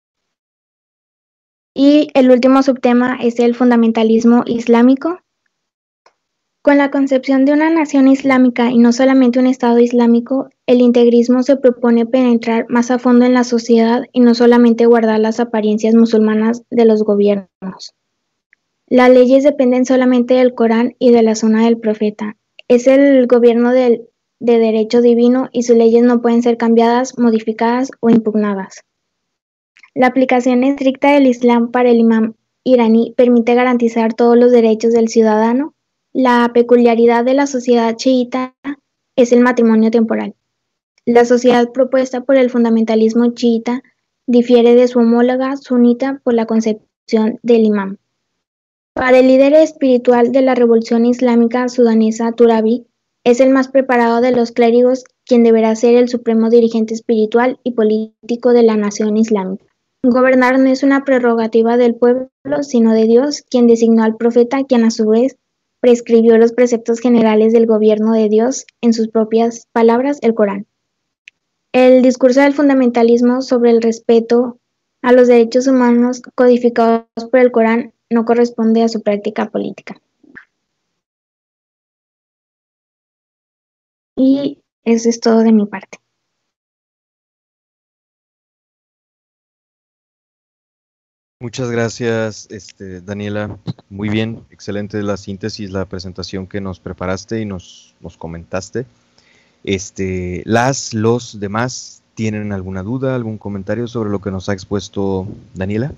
Y el último subtema es el fundamentalismo islámico. Con la concepción de una nación islámica y no solamente un Estado islámico, el integrismo se propone penetrar más a fondo en la sociedad y no solamente guardar las apariencias musulmanas de los gobiernos. Las leyes dependen solamente del Corán y de la sunna del profeta. Es el gobierno de derecho divino y sus leyes no pueden ser cambiadas, modificadas o impugnadas. La aplicación estricta del Islam para el imam iraní permite garantizar todos los derechos del ciudadano. La peculiaridad de la sociedad chiita es el matrimonio temporal. La sociedad propuesta por el fundamentalismo chiita difiere de su homóloga sunita por la concepción del imam. Para el líder espiritual de la revolución islámica sudanesa, Turabi, es el más preparado de los clérigos, quien deberá ser el supremo dirigente espiritual y político de la nación islámica. Gobernar no es una prerrogativa del pueblo, sino de Dios, quien designó al profeta, quien a su vez prescribió los preceptos generales del gobierno de Dios, en sus propias palabras, el Corán. El discurso del fundamentalismo sobre el respeto a los derechos humanos codificados por el Corán no corresponde a su práctica política. Y eso es todo de mi parte. Muchas gracias, Daniela. Muy bien, excelente la síntesis, la presentación que nos preparaste y nos comentaste. Los demás, ¿tienen alguna duda, algún comentario sobre lo que nos ha expuesto Daniela?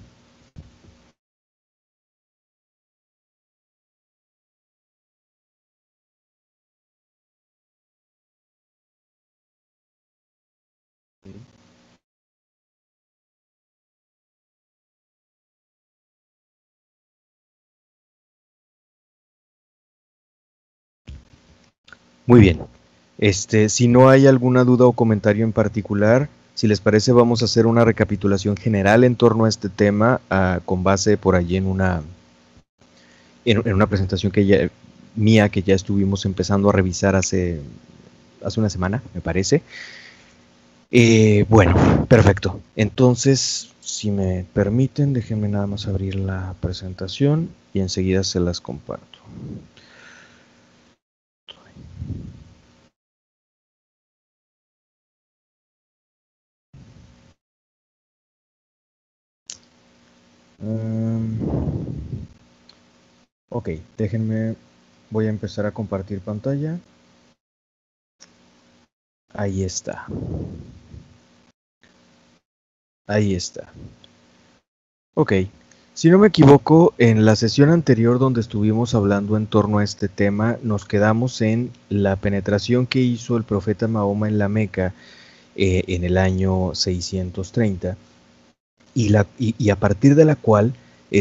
Muy bien. Si no hay alguna duda o comentario en particular, si les parece, vamos a hacer una recapitulación general en torno a este tema, con base por allí en una presentación mía que ya estuvimos empezando a revisar hace una semana, me parece. Bueno, perfecto. Entonces, si me permiten, déjenme nada más abrir la presentación y enseguida se las comparto. Ok, déjenme, voy a empezar a compartir pantalla. Ahí está. Ahí está. Ok, si no me equivoco, en la sesión anterior donde estuvimos hablando en torno a este tema, nos quedamos en la penetración que hizo el profeta Mahoma en la Meca en el año 630 y a partir de la cual,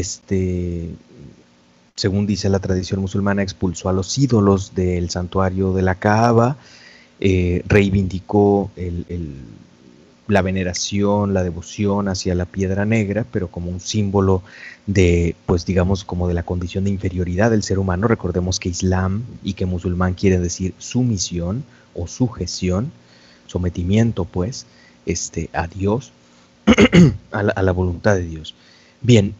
según dice la tradición musulmana, expulsó a los ídolos del santuario de la Kaaba, reivindicó la veneración, la devoción hacia la piedra negra, pero como un símbolo de, pues digamos, como de la condición de inferioridad del ser humano. Recordemos que Islam y que musulmán quiere decir sumisión o sujeción, sometimiento, pues, a Dios, a la voluntad de Dios. Bien,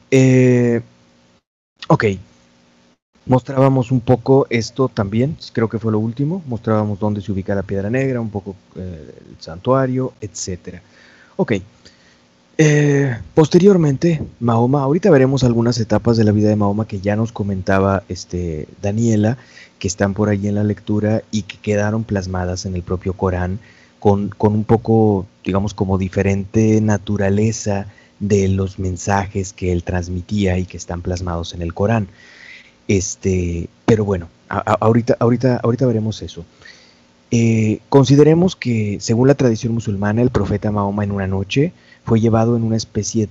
ok. Mostrábamos un poco esto también, creo que fue lo último, mostrábamos dónde se ubica la piedra negra, un poco el santuario, etc. Ok, posteriormente Mahoma, ahorita veremos algunas etapas de la vida de Mahoma que ya nos comentaba Daniela, que están por ahí en la lectura y que quedaron plasmadas en el propio Corán con un poco, digamos, como diferente naturaleza de los mensajes que él transmitía y que están plasmados en el Corán. Pero bueno, ahorita veremos eso. Consideremos que, según la tradición musulmana, el profeta Mahoma en una noche fue llevado en una especie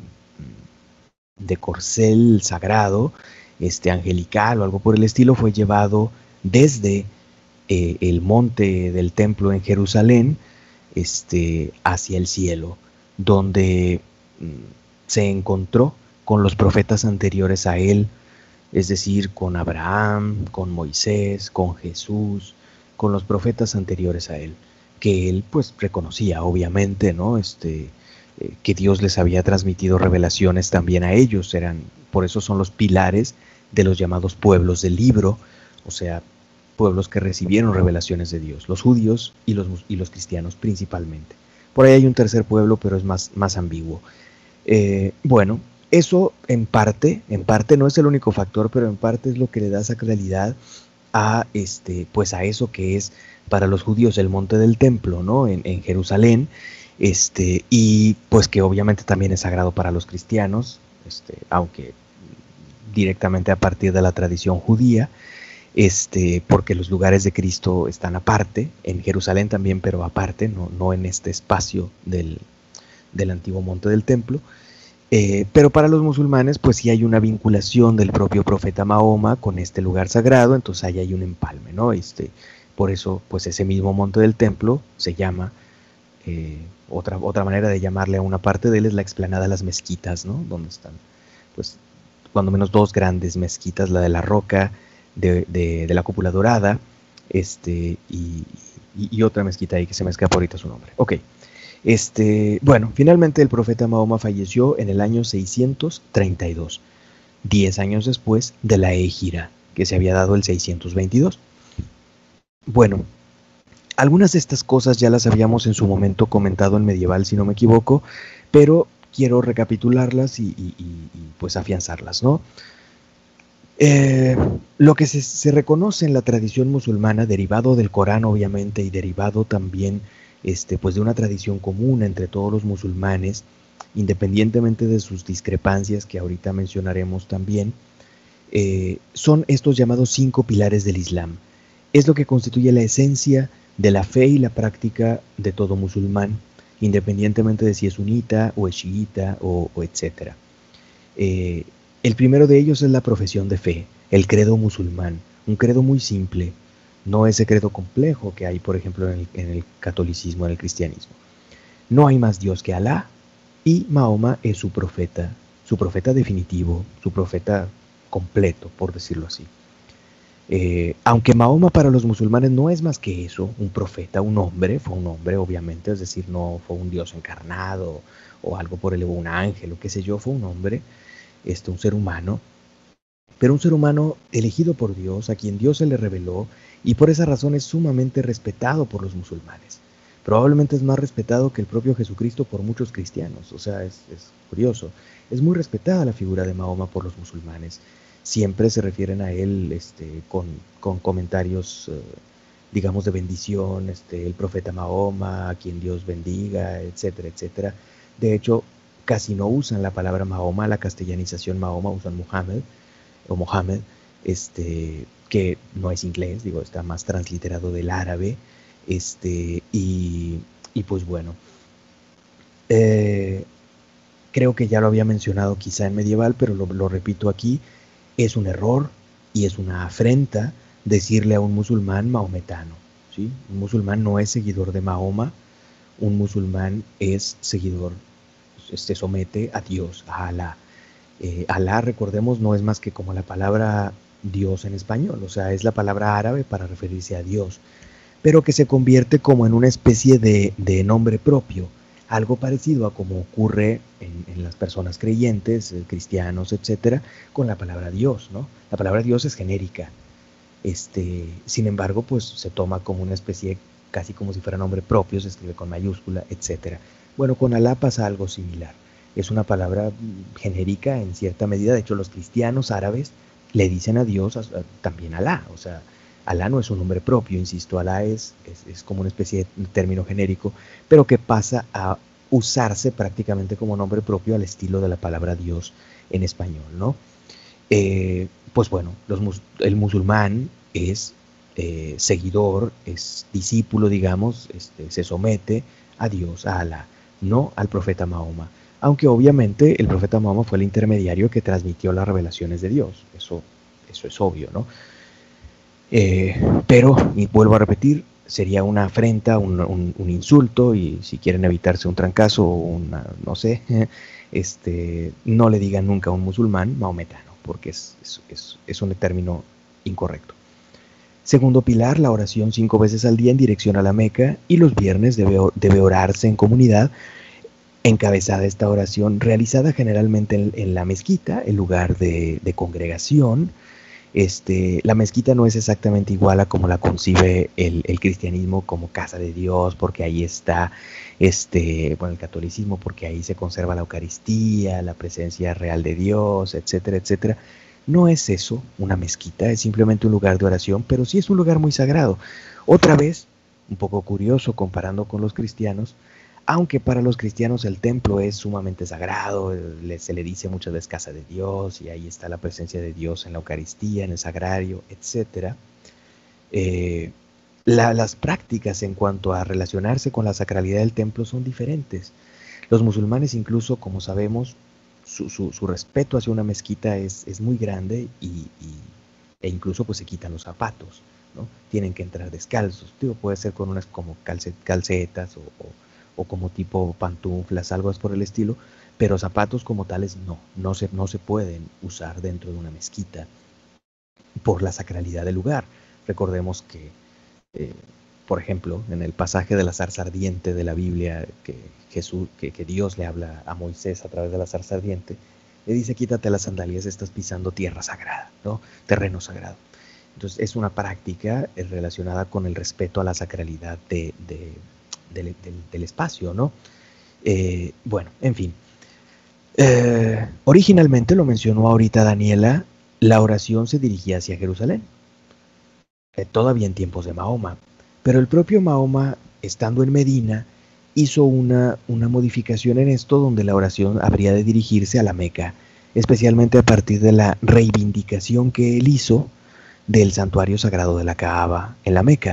de corcel sagrado, angelical o algo por el estilo. Fue llevado desde el monte del templo en Jerusalén hacia el cielo, donde se encontró con los profetas anteriores a él, es decir, con Abraham, con Moisés, con Jesús, con los profetas anteriores a él, que él pues reconocía obviamente, ¿no? Que Dios les había transmitido revelaciones también a ellos, por eso son los pilares de los llamados pueblos del libro, o sea, pueblos que recibieron revelaciones de Dios, los judíos y los cristianos principalmente. Por ahí hay un tercer pueblo, pero es más ambiguo. Bueno, eso en parte no es el único factor, pero en parte es lo que le da sacralidad a pues a eso que es para los judíos el monte del templo, ¿no? En Jerusalén, y pues que obviamente también es sagrado para los cristianos, aunque directamente a partir de la tradición judía, porque los lugares de Cristo están aparte, en Jerusalén también, pero aparte, no en este espacio del antiguo monte del templo. Pero para los musulmanes, pues sí hay una vinculación del propio profeta Mahoma con este lugar sagrado, entonces ahí hay un empalme, ¿no? Por eso, pues ese mismo monte del templo se llama, otra manera de llamarle a una parte de él es la explanada de las mezquitas, ¿no? Donde están, pues, cuando menos dos grandes mezquitas, la de la Roca, de la Cúpula Dorada, y otra mezquita ahí que se me escapa ahorita su nombre. Ok. Bueno, finalmente el profeta Mahoma falleció en el año 632, 10 años después de la Égira, que se había dado el 622. Bueno, algunas de estas cosas ya las habíamos en su momento comentado en Medieval, si no me equivoco, pero quiero recapitularlas y pues afianzarlas, ¿no? Lo que se reconoce en la tradición musulmana, derivado del Corán obviamente y derivado también pues de una tradición común entre todos los musulmanes, independientemente de sus discrepancias que ahorita mencionaremos también, son estos llamados 5 pilares del Islam. Es lo que constituye la esencia de la fe y la práctica de todo musulmán, independientemente de si es sunita o es chiita o etcétera. El primero de ellos es la profesión de fe, el credo musulmán, un credo muy simple, no ese credo complejo que hay, por ejemplo, en el catolicismo, en el cristianismo. No hay más Dios que Alá, y Mahoma es su profeta definitivo, su profeta completo, por decirlo así. Aunque Mahoma para los musulmanes no es más que eso, un profeta, fue un hombre obviamente, es decir, no fue un Dios encarnado o algo por el un ángel o qué sé yo, fue un hombre, un ser humano, pero un ser humano elegido por Dios, a quien Dios se le reveló, y por esa razón es sumamente respetado por los musulmanes. Probablemente es más respetado que el propio Jesucristo por muchos cristianos, o sea, es curioso. Es muy respetada la figura de Mahoma por los musulmanes. Siempre se refieren a él con comentarios, digamos, de bendición, el profeta Mahoma, a quien Dios bendiga, etcétera, etcétera. De hecho, casi no usan la palabra Mahoma, la castellanización Mahoma, usan Muhammad o Mohammed, que no es inglés, digo, está más transliterado del árabe, y pues bueno, creo que ya lo había mencionado quizá en Medieval, pero lo repito aquí, es un error y es una afrenta decirle a un musulmán maometano, ¿sí? Un musulmán no es seguidor de Mahoma, un musulmán es seguidor, se somete a Dios, a Alá. Alá, recordemos, no es más que como la palabra Dios en español, o sea, es la palabra árabe para referirse a Dios, pero que se convierte como en una especie de nombre propio, algo parecido a como ocurre en las personas creyentes, cristianos, etcétera, con la palabra Dios, ¿no? La palabra Dios es genérica, sin embargo, pues se toma como una especie, casi como si fuera nombre propio, se escribe con mayúscula, etcétera. Bueno, con Alá pasa algo similar. Es una palabra genérica en cierta medida. De hecho, los cristianos árabes le dicen a Dios también Alá. O sea, Alá no es un nombre propio, insisto. Alá es como una especie de término genérico, pero que pasa a usarse prácticamente como nombre propio al estilo de la palabra Dios en español, ¿no? Pues bueno, el musulmán es seguidor, es discípulo, digamos, se somete a Dios, a Alá, no al profeta Mahoma. Aunque obviamente el profeta Mahoma fue el intermediario que transmitió las revelaciones de Dios. Eso es obvio, ¿no? Pero, y vuelvo a repetir, sería una afrenta, un insulto, y si quieren evitarse un trancazo o no sé, no le digan nunca a un musulmán maometano, porque es un término incorrecto. Segundo pilar, la oración 5 veces al día en dirección a la Meca, y los viernes debe orarse en comunidad. Encabezada esta oración, realizada generalmente en la mezquita, el lugar de congregación. La mezquita no es exactamente igual a como la concibe el cristianismo como casa de Dios, porque ahí está, el catolicismo, porque ahí se conserva la Eucaristía, la presencia real de Dios, etcétera, etcétera. No es eso, una mezquita, es simplemente un lugar de oración, pero sí es un lugar muy sagrado. Otra vez, un poco curioso comparando con los cristianos, aunque para los cristianos el templo es sumamente sagrado, se le dice muchas veces casa de Dios, y ahí está la presencia de Dios en la Eucaristía, en el sagrario, etc. Las prácticas en cuanto a relacionarse con la sacralidad del templo son diferentes. Los musulmanes incluso, como sabemos, su respeto hacia una mezquita es muy grande e incluso pues se quitan los zapatos, ¿no? Tienen que entrar descalzos. Digo, puede ser con unas como calcetas o como tipo pantuflas, algo por el estilo, pero zapatos como tales no se pueden usar dentro de una mezquita por la sacralidad del lugar. Recordemos que, por ejemplo, en el pasaje de la zarza ardiente de la Biblia, que Dios le habla a Moisés a través de la zarza ardiente, le dice: quítate las sandalias, estás pisando tierra sagrada, ¿no? Terreno sagrado. Entonces es una práctica relacionada con el respeto a la sacralidad del espacio, ¿no? Bueno, en fin. Originalmente, lo mencionó ahorita Daniela, la oración se dirigía hacia Jerusalén, todavía en tiempos de Mahoma, pero el propio Mahoma, estando en Medina, hizo una modificación en esto, donde la oración habría de dirigirse a la Meca, especialmente a partir de la reivindicación que él hizo del santuario sagrado de la Kaaba en la Meca.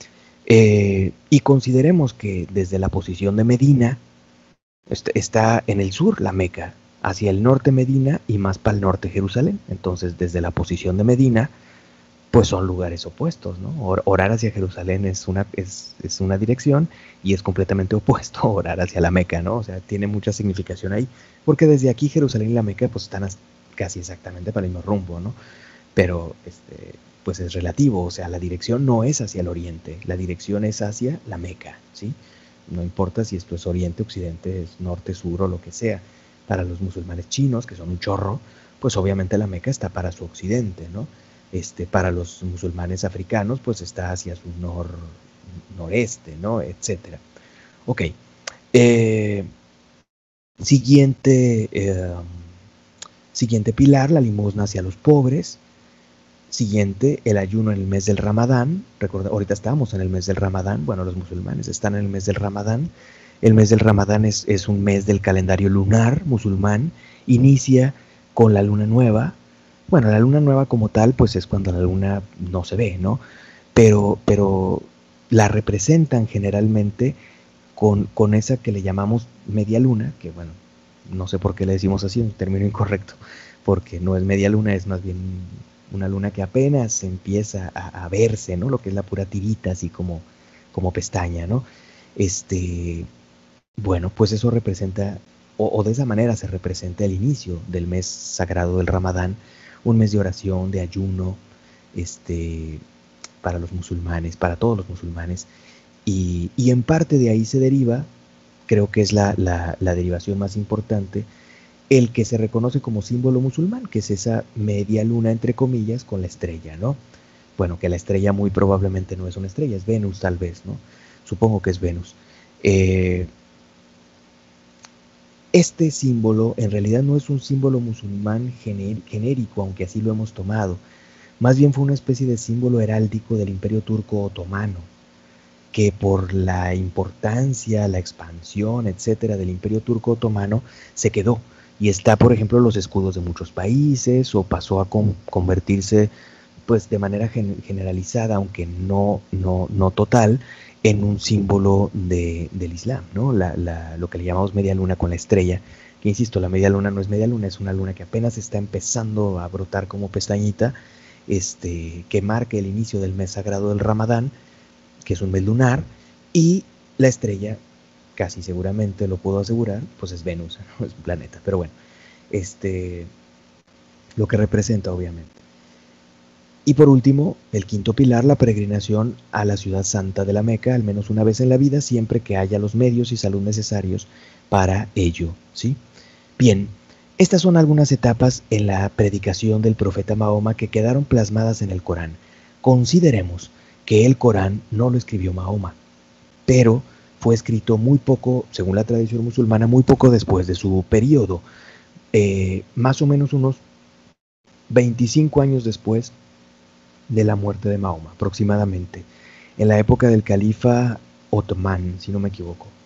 Y consideremos que desde la posición de Medina, está en el sur la Meca, hacia el norte Medina y más para el norte Jerusalén. Entonces, desde la posición de Medina, pues son lugares opuestos, ¿no? Orar hacia Jerusalén es una dirección, y es completamente opuesto a orar hacia la Meca, ¿no? O sea, tiene mucha significación ahí, porque desde aquí Jerusalén y la Meca pues están casi exactamente para el mismo rumbo, ¿no? Pero pues es relativo, o sea, la dirección no es hacia el oriente, la dirección es hacia la Meca, ¿sí? No importa si esto es oriente, occidente, es norte, sur o lo que sea. Para los musulmanes chinos, que son un chorro, pues obviamente la Meca está para su occidente, ¿no? Para los musulmanes africanos, pues está hacia su noreste, ¿no? Etcétera. Ok. Siguiente pilar, la limosna hacia los pobres. Siguiente, el ayuno en el mes del Ramadán. Recuerda, ahorita estamos en el mes del Ramadán. Bueno, los musulmanes están en el mes del Ramadán. El mes del Ramadán es un mes del calendario lunar musulmán. Inicia con la luna nueva. Bueno, la luna nueva como tal, pues es cuando la luna no se ve, ¿no? Pero la representan generalmente con esa que le llamamos media luna, que bueno, no sé por qué le decimos así, un término incorrecto, porque no es media luna, es más bien una luna que apenas empieza a verse, ¿no? Lo que es la pura tirita, así como pestaña, ¿no? Bueno, pues eso representa, o de esa manera se representa el inicio del mes sagrado del Ramadán, un mes de oración, de ayuno, para los musulmanes, para todos los musulmanes, y en parte de ahí se deriva, creo que es la derivación más importante, el que se reconoce como símbolo musulmán, que es esa media luna, entre comillas, con la estrella, ¿no? Bueno, que la estrella muy probablemente no es una estrella, es Venus tal vez, ¿no? Supongo que es Venus. Este símbolo en realidad no es un símbolo musulmán genérico, aunque así lo hemos tomado. Más bien fue una especie de símbolo heráldico del Imperio Turco Otomano, que por la importancia, la expansión, etcétera, del Imperio Turco Otomano se quedó. Y está, por ejemplo, los escudos de muchos países, o pasó a convertirse, pues, de manera generalizada, aunque no total, en un símbolo del Islam, ¿no? Lo que le llamamos media luna con la estrella, que insisto, la media luna no es media luna, es una luna que apenas está empezando a brotar como pestañita, que marca el inicio del mes sagrado del Ramadán, que es un mes lunar, y la estrella, casi seguramente lo puedo asegurar, pues es Venus, ¿no? Es un planeta, pero bueno, lo que representa obviamente. Y por último, el quinto pilar, la peregrinación a la ciudad santa de la Meca, al menos una vez en la vida, siempre que haya los medios y salud necesarios para ello, ¿sí? Bien, estas son algunas etapas en la predicación del profeta Mahoma que quedaron plasmadas en el Corán. Consideremos que el Corán no lo escribió Mahoma, pero fue escrito muy poco, según la tradición musulmana, muy poco después de su periodo, más o menos unos 25 años después de la muerte de Mahoma, aproximadamente, en la época del califa otomán, si no me equivoco.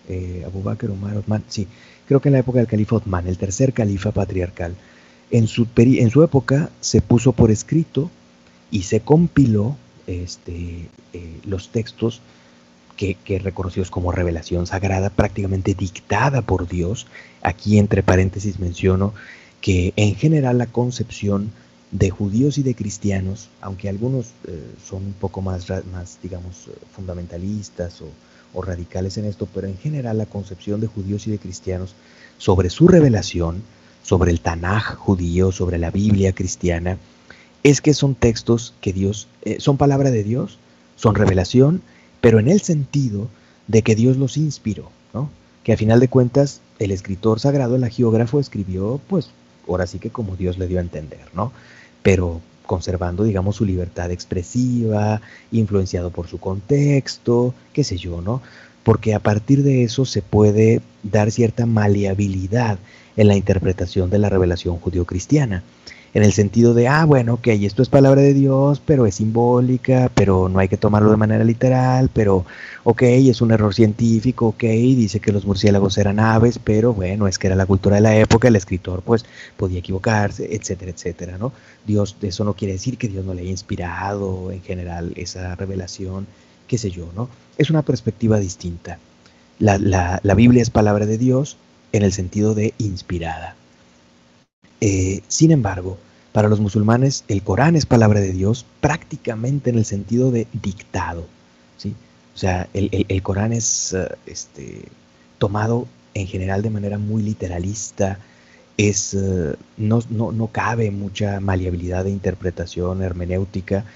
Abu Bakr, Umar, Uthman, sí, creo que en la época del califa Uthman, el tercer califa patriarcal. En su época se puso por escrito y se compiló los textos que reconocidos como revelación sagrada, prácticamente dictada por Dios. Aquí entre paréntesis menciono que en general la concepción de judíos y de cristianos, aunque algunos son un poco más digamos, fundamentalistas o radicales en esto, pero en general la concepción de judíos y de cristianos sobre su revelación, sobre el Tanaj judío, sobre la Biblia cristiana, es que son textos que Dios, son palabra de Dios, son revelación, pero en el sentido de que Dios los inspiró, ¿no? Que a final de cuentas el escritor sagrado, el hagiógrafo, escribió, pues, ahora sí que como Dios le dio a entender, ¿no? Pero conservando, digamos, su libertad expresiva, influenciado por su contexto, qué sé yo, ¿no? Porque a partir de eso se puede dar cierta maleabilidad en la interpretación de la revelación judío-cristiana, en el sentido de, bueno, ok, esto es palabra de Dios, pero es simbólica, pero no hay que tomarlo de manera literal, pero, ok, es un error científico, ok, dice que los murciélagos eran aves, pero bueno, es que era la cultura de la época, el escritor pues podía equivocarse, etcétera, etcétera, ¿no? Dios, eso no quiere decir que Dios no le haya inspirado en general esa revelación, qué sé yo, ¿no? Es una perspectiva distinta. La Biblia es palabra de Dios en el sentido de inspirada. Sin embargo, para los musulmanes el Corán es palabra de Dios prácticamente en el sentido de dictado, ¿sí? O sea, el Corán es tomado en general de manera muy literalista, no cabe mucha maleabilidad de interpretación hermenéutica,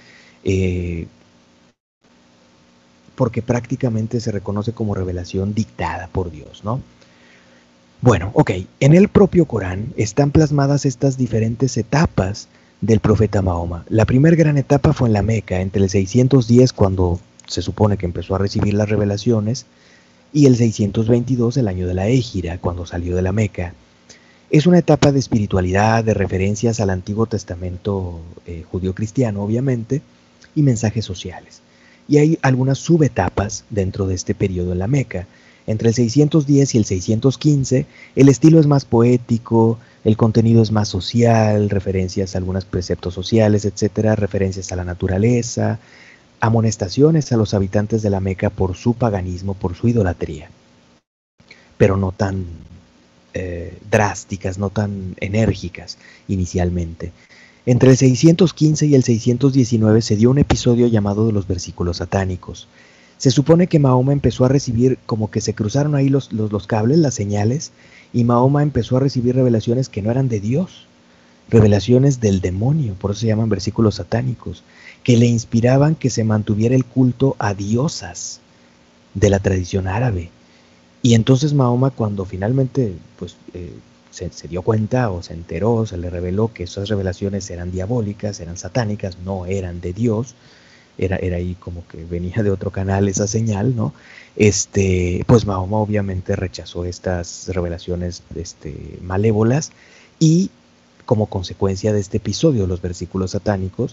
porque prácticamente se reconoce como revelación dictada por Dios, ¿no? Bueno, ok, en el propio Corán están plasmadas estas diferentes etapas del profeta Mahoma. La primera gran etapa fue en la Meca, entre el 610, cuando se supone que empezó a recibir las revelaciones, y el 622, el año de la Égira, cuando salió de la Meca. Es una etapa de espiritualidad, de referencias al Antiguo Testamento judío-cristiano, obviamente, y mensajes sociales. Y hay algunas subetapas dentro de este periodo en la Meca. Entre el 610 y el 615, el estilo es más poético, el contenido es más social, referencias a algunos preceptos sociales, etcétera, referencias a la naturaleza, amonestaciones a los habitantes de la Meca por su paganismo, por su idolatría, pero no tan drásticas, no tan enérgicas inicialmente. Entre el 615 y el 619 se dio un episodio llamado de los versículos satánicos. Se supone que Mahoma empezó a recibir, como que se cruzaron ahí los cables, las señales, y Mahoma empezó a recibir revelaciones que no eran de Dios, revelaciones del demonio, por eso se llaman versículos satánicos, que le inspiraban que se mantuviera el culto a diosas de la tradición árabe. Y entonces Mahoma, cuando finalmente pues, se dio cuenta o se enteró, se le reveló que esas revelaciones eran diabólicas, eran satánicas, no eran de Dios, era ahí como que venía de otro canal esa señal, ¿no? Pues Mahoma obviamente rechazó estas revelaciones malévolas, y como consecuencia de este episodio, los versículos satánicos,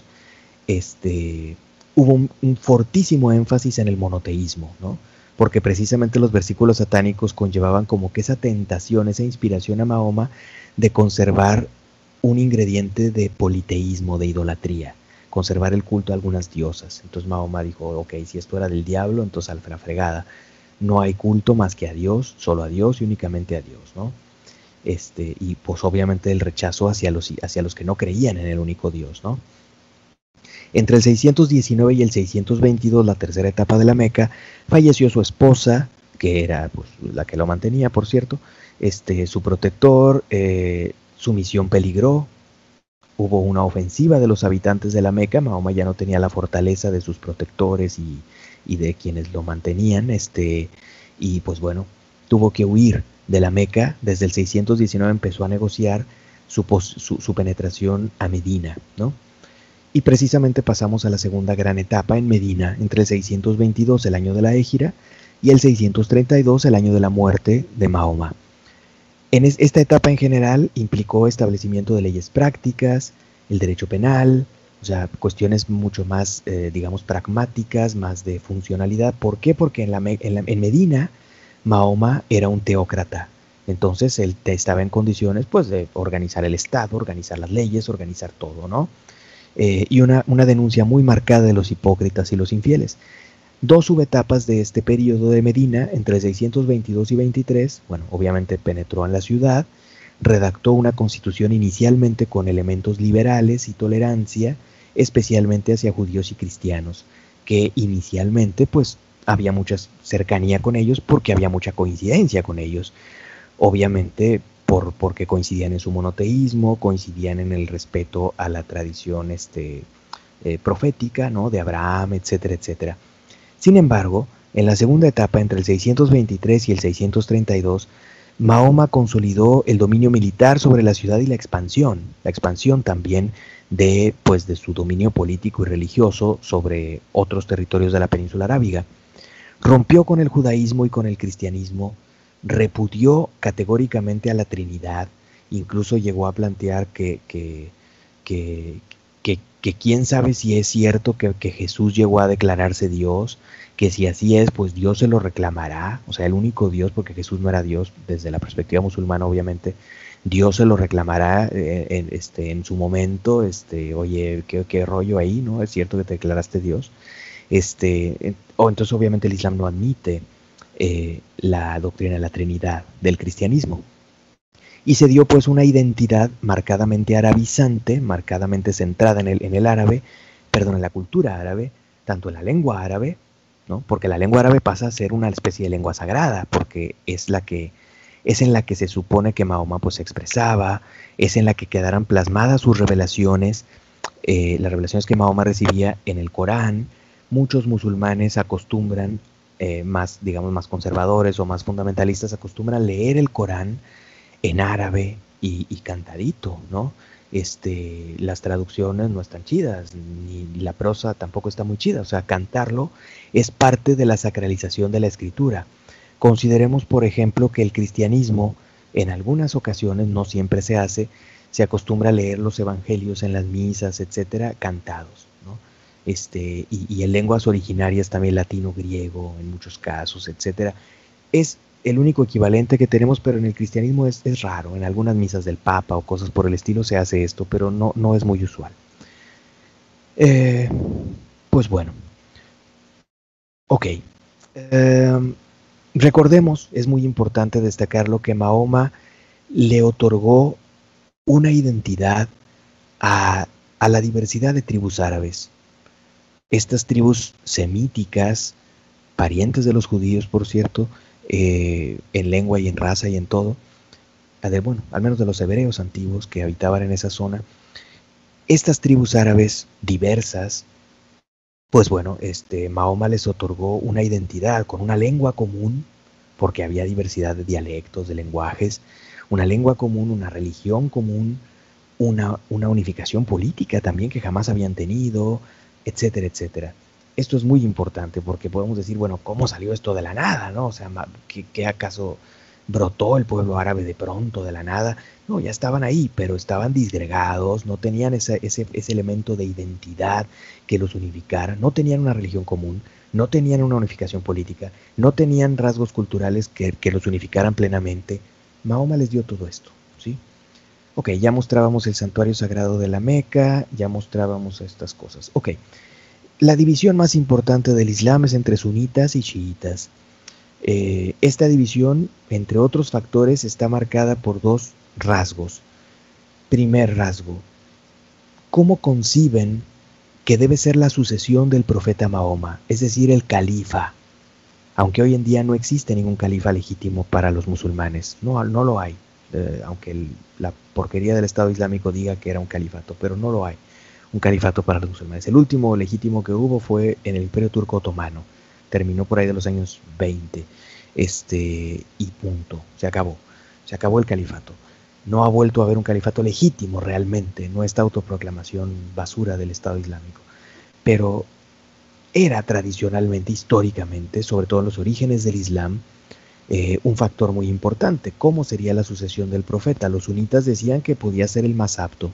hubo un fortísimo énfasis en el monoteísmo, ¿no? Porque precisamente los versículos satánicos conllevaban como que esa tentación, esa inspiración a Mahoma de conservar un ingrediente de politeísmo, de idolatría, conservar el culto a algunas diosas. Entonces Mahoma dijo, ok, si esto era del diablo, entonces a la fregada, no hay culto más que a Dios, solo a Dios y únicamente a Dios, ¿no? Y pues obviamente el rechazo hacia los que no creían en el único Dios, ¿no? Entre el 619 y el 622, la tercera etapa de la Meca, falleció su esposa, que era pues, la que lo mantenía, por cierto, su protector, su misión peligró, hubo una ofensiva de los habitantes de la Meca, Mahoma ya no tenía la fortaleza de sus protectores y de quienes lo mantenían, y pues bueno, tuvo que huir de la Meca. Desde el 619 empezó a negociar su penetración a Medina, ¿no? Y precisamente pasamos a la segunda gran etapa en Medina, entre el 622, el año de la Égira, y el 632, el año de la muerte de Mahoma. Esta etapa en general implicó establecimiento de leyes prácticas, el derecho penal, o sea, cuestiones mucho más, digamos, pragmáticas, más de funcionalidad. ¿Por qué? Porque en Medina Mahoma era un teócrata. Entonces él estaba en condiciones pues de organizar el Estado, organizar las leyes, organizar todo, ¿no? Y una denuncia muy marcada de los hipócritas y los infieles. Dos subetapas de este periodo de Medina, entre 622 y 23, bueno, obviamente penetró en la ciudad, redactó una constitución inicialmente con elementos liberales y tolerancia, especialmente hacia judíos y cristianos, que inicialmente pues había mucha cercanía con ellos porque había mucha coincidencia con ellos. Obviamente porque coincidían en su monoteísmo, coincidían en el respeto a la tradición profética, ¿no? De Abraham, etcétera, etcétera. Sin embargo, en la segunda etapa, entre el 623 y el 632, Mahoma consolidó el dominio militar sobre la ciudad y la expansión también de su dominio político y religioso sobre otros territorios de la península arábiga. Rompió con el judaísmo y con el cristianismo, repudió categóricamente a la Trinidad, incluso llegó a plantear que quién sabe si es cierto que Jesús llegó a declararse Dios, que si así es, pues Dios se lo reclamará, o sea, el único Dios, porque Jesús no era Dios, desde la perspectiva musulmana, obviamente, Dios se lo reclamará en su momento, oye, ¿qué rollo ahí, no? ¿Es cierto que te declaraste Dios? Entonces obviamente el Islam no admite la doctrina de la Trinidad del cristianismo. Y se dio pues una identidad marcadamente arabizante, marcadamente centrada en el árabe, en la cultura árabe, tanto en la lengua árabe, ¿no? Porque la lengua árabe pasa a ser una especie de lengua sagrada, porque es en la que se supone que Mahoma pues se expresaba, es en la que quedaran plasmadas sus revelaciones, las revelaciones que Mahoma recibía en el Corán. Muchos musulmanes acostumbran, más conservadores o más fundamentalistas, acostumbran leer el Corán en árabe y cantadito, ¿no? Las traducciones no están chidas, ni la prosa tampoco está muy chida, o sea, cantarlo es parte de la sacralización de la escritura. Consideremos, por ejemplo, que el cristianismo, en algunas ocasiones, no siempre se hace, se acostumbra a leer los evangelios en las misas, etcétera, cantados, ¿no? Y en lenguas originarias también latino, griego, en muchos casos, etcétera. Es el único equivalente que tenemos, pero en el cristianismo es raro. En algunas misas del Papa o cosas por el estilo se hace esto, pero no es muy usual. Pues bueno. Ok. Recordemos, es muy importante destacarlo, que Mahoma le otorgó una identidad a la diversidad de tribus árabes. Estas tribus semíticas, parientes de los judíos, por cierto, en lengua y en raza y en todo, al menos de los hebreos antiguos que habitaban en esa zona, estas tribus árabes diversas, pues bueno, Mahoma les otorgó una identidad con una lengua común, porque había diversidad de dialectos, de lenguajes, una lengua común, una religión común, una unificación política también que jamás habían tenido, etcétera, etcétera. Esto es muy importante porque podemos decir, bueno, ¿cómo salió esto de la nada, no? O sea, ¿qué acaso brotó el pueblo árabe de pronto, de la nada? No, ya estaban ahí, pero estaban disgregados, no tenían ese elemento de identidad que los unificara, no tenían una religión común, no tenían una unificación política, no tenían rasgos culturales que los unificaran plenamente. Mahoma les dio todo esto, ¿sí? Ok, ya mostrábamos el santuario sagrado de la Meca, ya mostrábamos estas cosas. Ok. La división más importante del Islam es entre sunitas y chiitas. Esta división, entre otros factores, está marcada por dos rasgos. Primer rasgo, ¿cómo conciben que debe ser la sucesión del profeta Mahoma, es decir, el califa? Aunque hoy en día no existe ningún califa legítimo para los musulmanes, no lo hay, aunque la porquería del Estado Islámico diga que era un califato, pero no lo hay. Un califato para los musulmanes. El último legítimo que hubo fue en el Imperio Turco Otomano. Terminó por ahí de los años 20. Y punto. Se acabó el califato. No ha vuelto a haber un califato legítimo realmente. No esta autoproclamación basura del Estado Islámico. Pero era tradicionalmente, históricamente, sobre todo en los orígenes del Islam, un factor muy importante. ¿Cómo sería la sucesión del profeta? Los sunitas decían que podía ser el más apto.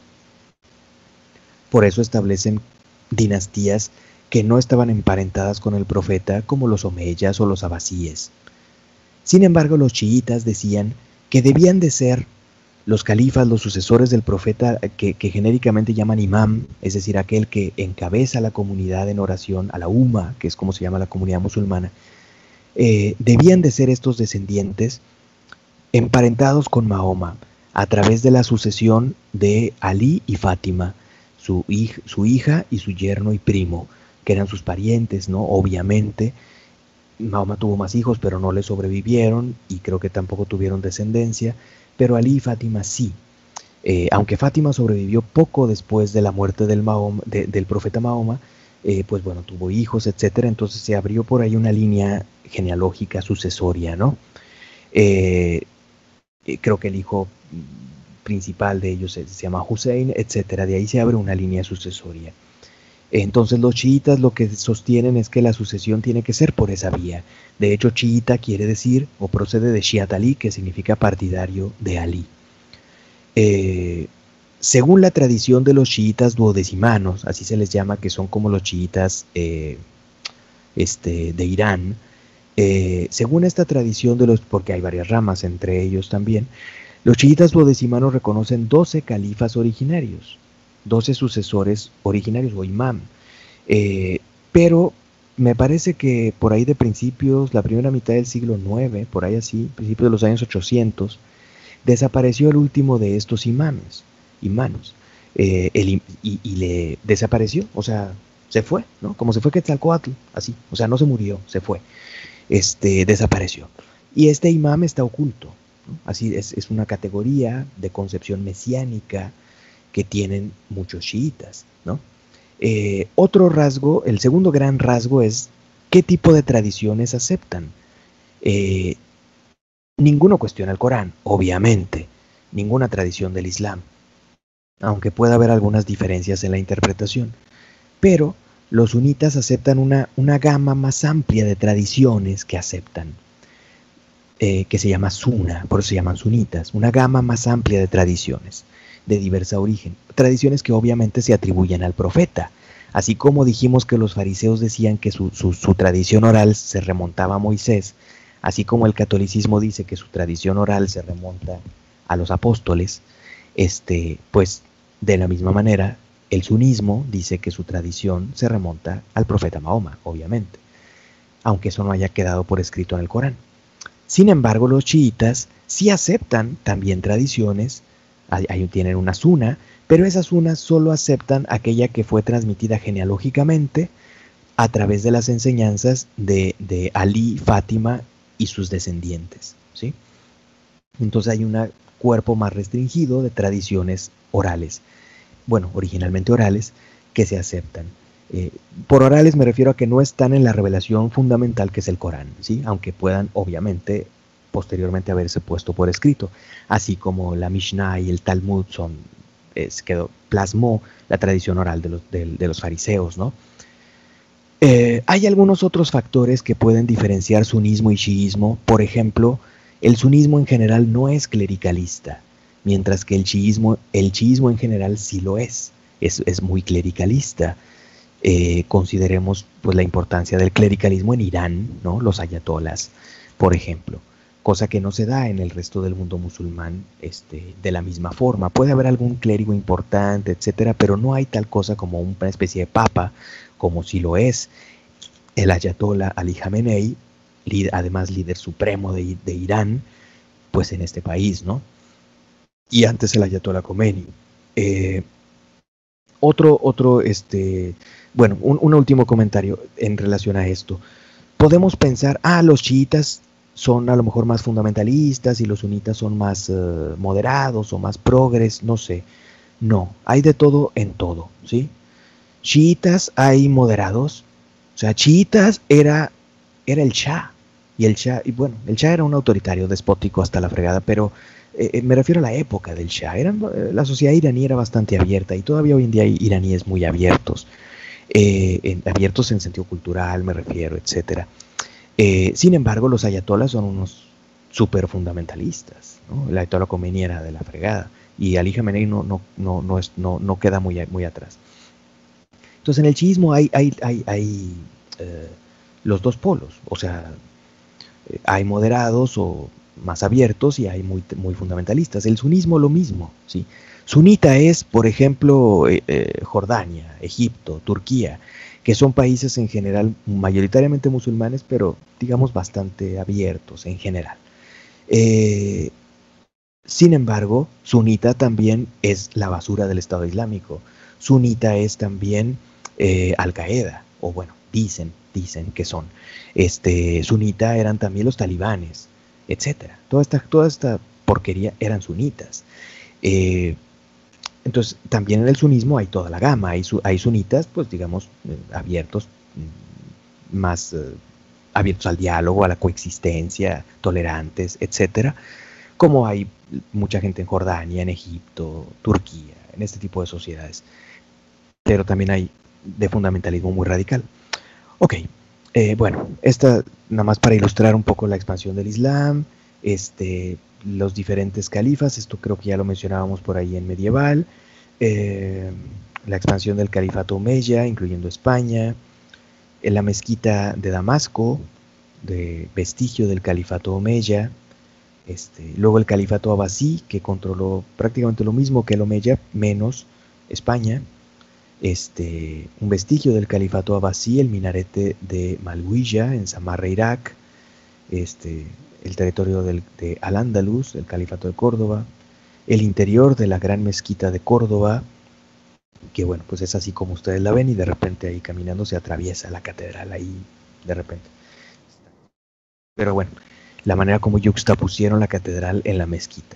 Por eso establecen dinastías que no estaban emparentadas con el profeta, como los omeyas o los abasíes. Sin embargo, los chiitas decían que debían de ser los califas, los sucesores del profeta, que genéricamente llaman imam, es decir, aquel que encabeza a la comunidad en oración, a la umma, que es como se llama la comunidad musulmana, debían de ser estos descendientes emparentados con Mahoma a través de la sucesión de Ali y Fátima, su hija y su yerno y primo, que eran sus parientes, ¿no? Obviamente, Mahoma tuvo más hijos, pero no le sobrevivieron y creo que tampoco tuvieron descendencia, pero Ali y Fátima sí. Aunque Fátima sobrevivió poco después de la muerte del profeta Mahoma, pues bueno, tuvo hijos, etcétera, entonces se abrió por ahí una línea genealógica sucesoria, ¿no? Creo que el hijo principal de ellos se llama Hussein, etcétera, de ahí se abre una línea sucesoria. Entonces los chiitas lo que sostienen es que la sucesión tiene que ser por esa vía. De hecho, chiita quiere decir, o procede de Shiat Ali, que significa partidario de Ali. Según la tradición de los chiitas duodecimanos, así se les llama, que son como los chiitas de Irán, según esta tradición porque hay varias ramas entre ellos también, los chiitas duodecimanos reconocen 12 califas originarios, 12 sucesores originarios o imam, pero me parece que por ahí de principios, la primera mitad del siglo IX, por ahí así, principios de los años 800, desapareció el último de estos imanos, y le desapareció, o sea, se fue, ¿no? Como se fue Quetzalcóatl, así, o sea, no se murió, se fue, desapareció. Y este imam está oculto, ¿no? Así es una categoría de concepción mesiánica que tienen muchos chiitas, ¿no? Otro rasgo, el segundo gran rasgo es qué tipo de tradiciones aceptan. Ninguno cuestiona el Corán, obviamente, ninguna tradición del Islam, aunque pueda haber algunas diferencias en la interpretación, pero los sunitas aceptan una gama más amplia de tradiciones que aceptan, que se llama suna, por eso se llaman sunitas, una gama más amplia de tradiciones de diversa origen, tradiciones que obviamente se atribuyen al profeta, así como dijimos que los fariseos decían que su tradición oral se remontaba a Moisés, así como el catolicismo dice que su tradición oral se remonta a los apóstoles, pues de la misma manera el sunismo dice que su tradición se remonta al profeta Mahoma, obviamente, aunque eso no haya quedado por escrito en el Corán. Sin embargo, los chiitas sí aceptan también tradiciones. Ahí tienen una suna, pero esas sunas solo aceptan aquella que fue transmitida genealógicamente a través de las enseñanzas de Ali, Fátima y sus descendientes, ¿sí? Entonces hay un cuerpo más restringido de tradiciones orales, bueno, originalmente orales, que se aceptan. Por orales me refiero a que no están en la revelación fundamental que es el Corán, ¿sí? Aunque puedan obviamente posteriormente haberse puesto por escrito, así como la Mishnah y el Talmud plasmó la tradición oral de los fariseos, ¿no? Hay algunos otros factores que pueden diferenciar sunismo y chiismo. Por ejemplo, el sunismo en general no es clericalista, mientras que el chiismo en general sí lo es muy clericalista. Consideremos pues la importancia del clericalismo en Irán, ¿no? Los ayatolas, por ejemplo, cosa que no se da en el resto del mundo musulmán de la misma forma. Puede haber algún clérigo importante, etcétera, pero no hay tal cosa como una especie de papa, como si lo es el ayatolá Ali Jamenei, además líder supremo de Irán, pues en este país, ¿no? Y antes el ayatolá Khomeini. Bueno, un último comentario en relación a esto. Podemos pensar, los chiitas son a lo mejor más fundamentalistas y los sunitas son más moderados o más progres, no sé. No, hay de todo en todo, ¿sí? Chiitas hay moderados, o sea, chiitas era el Shah, y el Shah era un autoritario despótico hasta la fregada, pero me refiero a la época del Shah. La sociedad iraní era bastante abierta y todavía hoy en día hay iraníes muy abiertos, abiertos en sentido cultural, me refiero, etcétera. Sin embargo, los ayatolas son unos súper fundamentalistas, ¿no? El ayatolá Khomeini era de la fregada y Ali Jamenei no queda muy atrás. Entonces, en el chiismo hay los dos polos, o sea, Hay moderados o más abiertos y hay muy fundamentalistas. El sunismo lo mismo, ¿sí? Sunita es, por ejemplo, Jordania, Egipto, Turquía, que son países en general mayoritariamente musulmanes, pero digamos bastante abiertos en general. Eh, Sin embargo, sunita también es la basura del Estado Islámico. Sunita es también Al-Qaeda, o bueno, dicen que son. Sunita eran también los talibanes, etcétera. Toda esta porquería eran sunitas. Eh, entonces, también en el sunismo hay toda la gama. Hay sunitas, pues digamos, abiertos, más abiertos al diálogo, a la coexistencia, tolerantes, etcétera, como hay mucha gente en Jordania, en Egipto, Turquía, en este tipo de sociedades. Pero también hay de fundamentalismo muy radical. Ok, bueno, esta nada más para ilustrar un poco la expansión del Islam, los diferentes califas, esto creo que ya lo mencionábamos por ahí en medieval, la expansión del califato omeya, incluyendo España, la mezquita de Damasco, de vestigio del califato omeya, luego el califato abasí, que controló prácticamente lo mismo que el omeya, menos España, un vestigio del califato abasí, el minarete de Malhuilla en Samarra, Irak, el territorio de Al-Ándalus, el califato de Córdoba, el interior de la gran mezquita de Córdoba, que bueno, pues es así como ustedes la ven y de repente ahí caminando se atraviesa la catedral ahí de repente. Pero bueno, la manera como yuxtapusieron la catedral en la mezquita.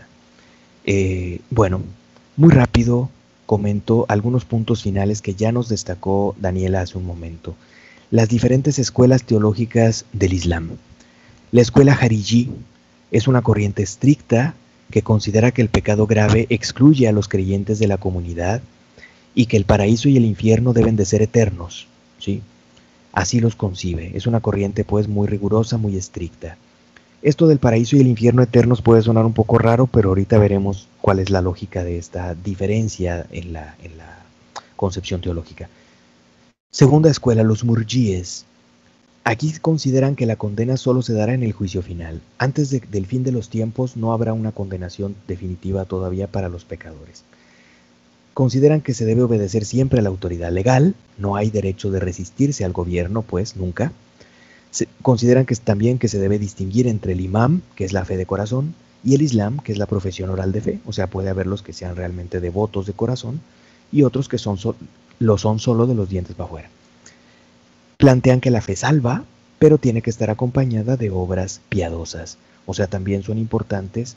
Bueno, muy rápido comento algunos puntos finales que ya nos destacó Daniela hace un momento. Las diferentes escuelas teológicas del Islam. La escuela Jariji es una corriente estricta que considera que el pecado grave excluye a los creyentes de la comunidad y que el paraíso y el infierno deben de ser eternos, ¿sí? Así los concibe. Es una corriente pues muy rigurosa, muy estricta. Esto del paraíso y el infierno eternos puede sonar un poco raro, pero ahorita veremos cuál es la lógica de esta diferencia en la concepción teológica. Segunda escuela, los murjíes. Aquí consideran que la condena solo se dará en el juicio final. Antes del fin de los tiempos no habrá una condenación definitiva todavía para los pecadores. Consideran que se debe obedecer siempre a la autoridad legal, no hay derecho de resistirse al gobierno, pues nunca. Consideran que también que se debe distinguir entre el imam, que es la fe de corazón, y el islam, que es la profesión oral de fe. O sea, puede haber los que sean realmente devotos de corazón y otros que lo son solo de los dientes para afuera. Plantean que la fe salva, pero tiene que estar acompañada de obras piadosas. O sea, también son importantes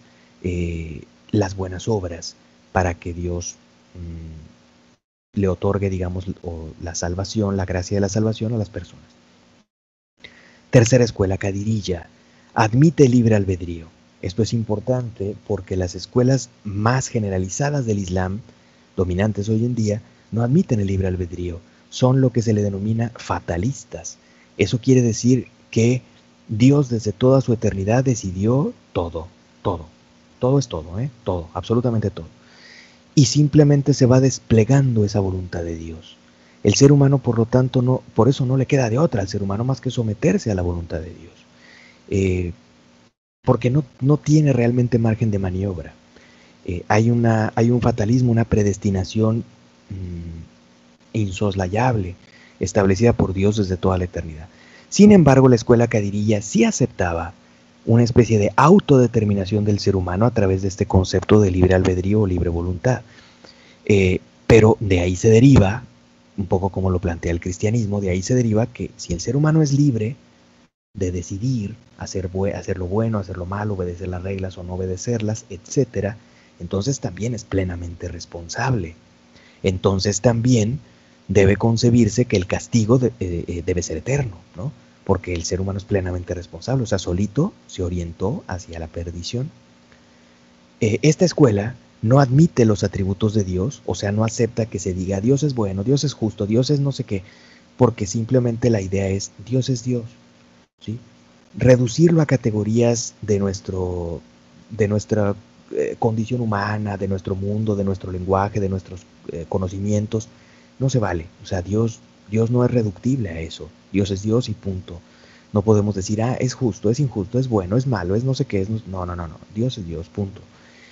las buenas obras para que Dios le otorgue, digamos, la salvación, la gracia de la salvación a las personas. Tercera escuela, Qadiriyya, admite el libre albedrío. Esto es importante porque las escuelas más generalizadas del Islam, dominantes hoy en día, no admiten el libre albedrío. Son lo que se le denomina fatalistas. Eso quiere decir que Dios desde toda su eternidad decidió todo. Todo es todo, todo, absolutamente todo. Y simplemente se va desplegando esa voluntad de Dios. El ser humano, por lo tanto, por eso no le queda de otra al ser humano más que someterse a la voluntad de Dios. Porque no tiene realmente margen de maniobra. Hay un fatalismo, una predestinación insoslayable, establecida por Dios desde toda la eternidad. Sin embargo, la escuela Qadiriyya sí aceptaba una especie de autodeterminación del ser humano a través de este concepto de libre albedrío o libre voluntad. Pero de ahí se deriva, un poco como lo plantea el cristianismo, de ahí se deriva que si el ser humano es libre de decidir hacer lo bueno, hacer lo malo, obedecer las reglas o no obedecerlas, etc., entonces también es plenamente responsable. Entonces también debe concebirse que el castigo debe ser eterno, ¿no? Porque el ser humano es plenamente responsable, o sea, solito se orientó hacia la perdición. Esta escuela no admite los atributos de Dios, o sea, no acepta que se diga Dios es bueno, Dios es justo, Dios es no sé qué, porque simplemente la idea es Dios es Dios, ¿sí? Reducirlo a categorías de nuestra condición humana, de nuestro mundo, de nuestro lenguaje, de nuestros conocimientos, no se vale. O sea, Dios no es reductible a eso. Dios es Dios y punto. No podemos decir, es justo, es injusto, es bueno, es malo, es no sé qué, no, no, no, no, Dios es Dios, punto.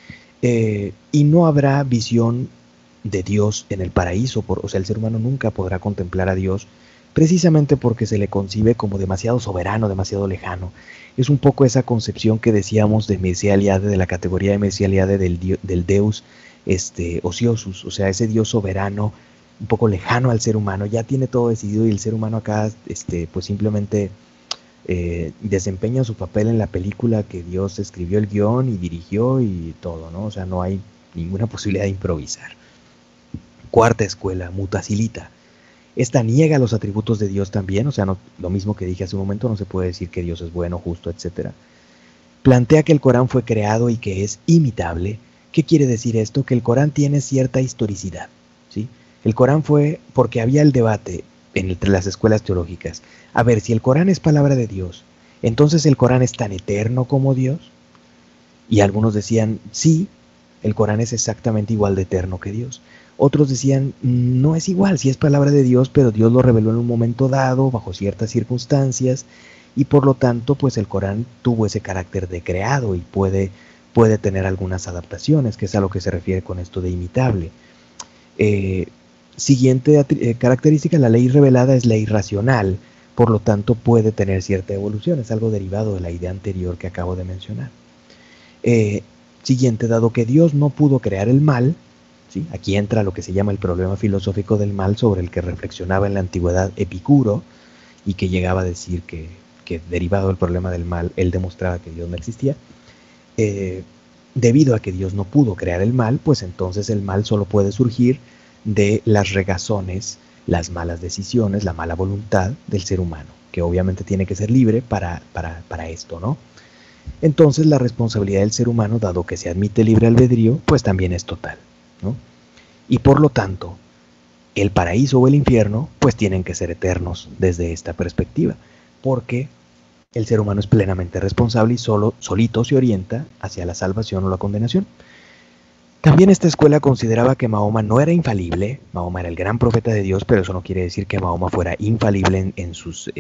Y no habrá visión de Dios en el paraíso, o sea, el ser humano nunca podrá contemplar a Dios precisamente porque se le concibe como demasiado soberano, demasiado lejano. Es un poco esa concepción que decíamos de Mircea Eliade, de la categoría de Mircea Eliade del Deus ociosus, o sea, ese Dios soberano, un poco lejano al ser humano, ya tiene todo decidido y el ser humano acá pues simplemente desempeña su papel en la película que Dios escribió el guión y dirigió y todo, ¿no? O sea, no hay ninguna posibilidad de improvisar. Cuarta escuela, Mutazilita. Esta niega los atributos de Dios también, o sea, no, lo mismo que dije hace un momento, no se puede decir que Dios es bueno, justo, etc. Plantea que el Corán fue creado y que es imitable. ¿Qué quiere decir esto? Que el Corán tiene cierta historicidad, ¿sí? El Corán fue porque había el debate entre las escuelas teológicas. A ver, si el Corán es palabra de Dios, ¿entonces el Corán es tan eterno como Dios? Y algunos decían, sí, el Corán es exactamente igual de eterno que Dios. Otros decían, no es igual, sí es palabra de Dios, pero Dios lo reveló en un momento dado, bajo ciertas circunstancias, y por lo tanto, pues el Corán tuvo ese carácter de creado y puede tener algunas adaptaciones, que es a lo que se refiere con esto de imitable. Siguiente característica, la ley revelada es ley racional, por lo tanto puede tener cierta evolución, es algo derivado de la idea anterior que acabo de mencionar. Siguiente, dado que Dios no pudo crear el mal, ¿sí? Aquí entra lo que se llama el problema filosófico del mal, sobre el que reflexionaba en la antigüedad Epicuro, y que llegaba a decir que derivado del problema del mal, él demostraba que Dios no existía. Debido a que Dios no pudo crear el mal, pues entonces el mal solo puede surgir de las regazones, las malas decisiones, la mala voluntad del ser humano, que obviamente tiene que ser libre para esto, ¿no? Entonces la responsabilidad del ser humano, dado que se admite libre albedrío, pues también es total, ¿no? Y por lo tanto, el paraíso o el infierno, pues tienen que ser eternos desde esta perspectiva, porque el ser humano es plenamente responsable y solito se orienta hacia la salvación o la condenación. También esta escuela consideraba que Mahoma no era infalible. Mahoma era el gran profeta de Dios, pero eso no quiere decir que Mahoma fuera infalible en sus...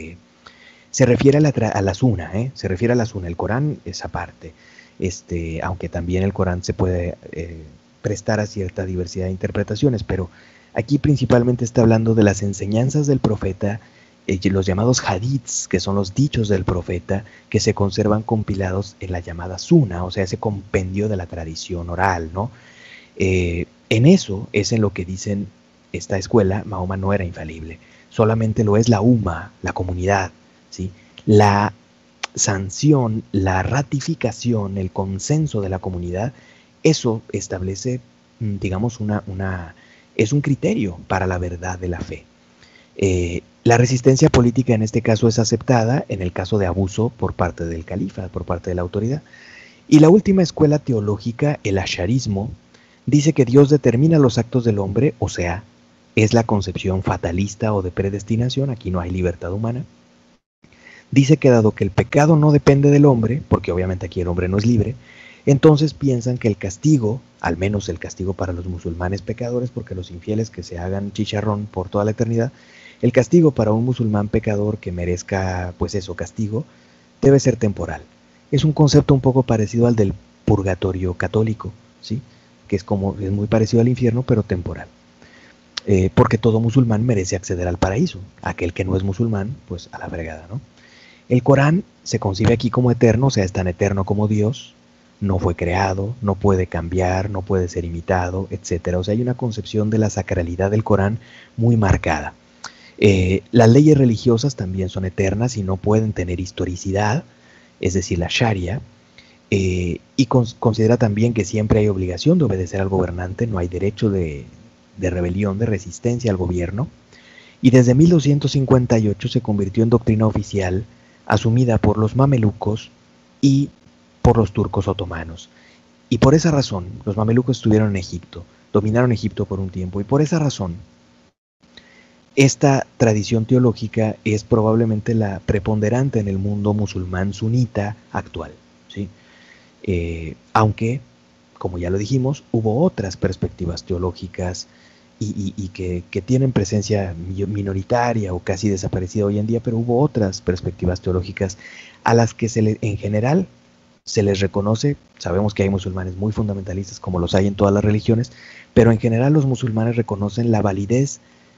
se refiere a la suna, se refiere a la suna. El Corán es aparte, aunque también el Corán se puede prestar a cierta diversidad de interpretaciones, pero aquí principalmente está hablando de las enseñanzas del profeta, los llamados hadiths, que son los dichos del profeta, que se conservan compilados en la llamada suna, o sea, ese compendio de la tradición oral, ¿no? En eso es en lo que dicen esta escuela, Mahoma no era infalible, solamente lo es la umma, la comunidad, ¿sí? La sanción, la ratificación, el consenso de la comunidad, eso establece, digamos, es un criterio para la verdad de la fe. La resistencia política en este caso es aceptada en el caso de abuso por parte del califa, por parte de la autoridad. Y la última escuela teológica, el asharismo, dice que Dios determina los actos del hombre, o sea, es la concepción fatalista o de predestinación, aquí no hay libertad humana. Dice que dado que el pecado no depende del hombre, porque obviamente aquí el hombre no es libre, entonces piensan que el castigo, al menos el castigo para los musulmanes pecadores, porque los infieles que se hagan chicharrón por toda la eternidad, el castigo para un musulmán pecador que merezca, pues eso, castigo, debe ser temporal. Es un concepto un poco parecido al del purgatorio católico, ¿sí? Que es muy parecido al infierno, pero temporal. Porque todo musulmán merece acceder al paraíso. Aquel que no es musulmán, pues a la fregada, ¿no? El Corán se concibe aquí como eterno, o sea, es tan eterno como Dios, no fue creado, no puede cambiar, no puede ser imitado, etc. O sea, hay una concepción de la sacralidad del Corán muy marcada. Las leyes religiosas también son eternas y no pueden tener historicidad, es decir, la Sharia, y considera también que siempre hay obligación de obedecer al gobernante, no hay derecho de rebelión, de resistencia al gobierno, y desde 1258 se convirtió en doctrina oficial asumida por los mamelucos y por los turcos otomanos. Y por esa razón, los mamelucos estuvieron en Egipto, dominaron Egipto por un tiempo, y por esa razón, esta tradición teológica es probablemente la preponderante en el mundo musulmán sunita actual, ¿sí? Aunque, como ya lo dijimos, hubo otras perspectivas teológicas y que tienen presencia minoritaria o casi desaparecida hoy en día, pero hubo otras perspectivas teológicas a las que en general se les reconoce. Sabemos que hay musulmanes muy fundamentalistas, como los hay en todas las religiones, pero en general los musulmanes reconocen la validez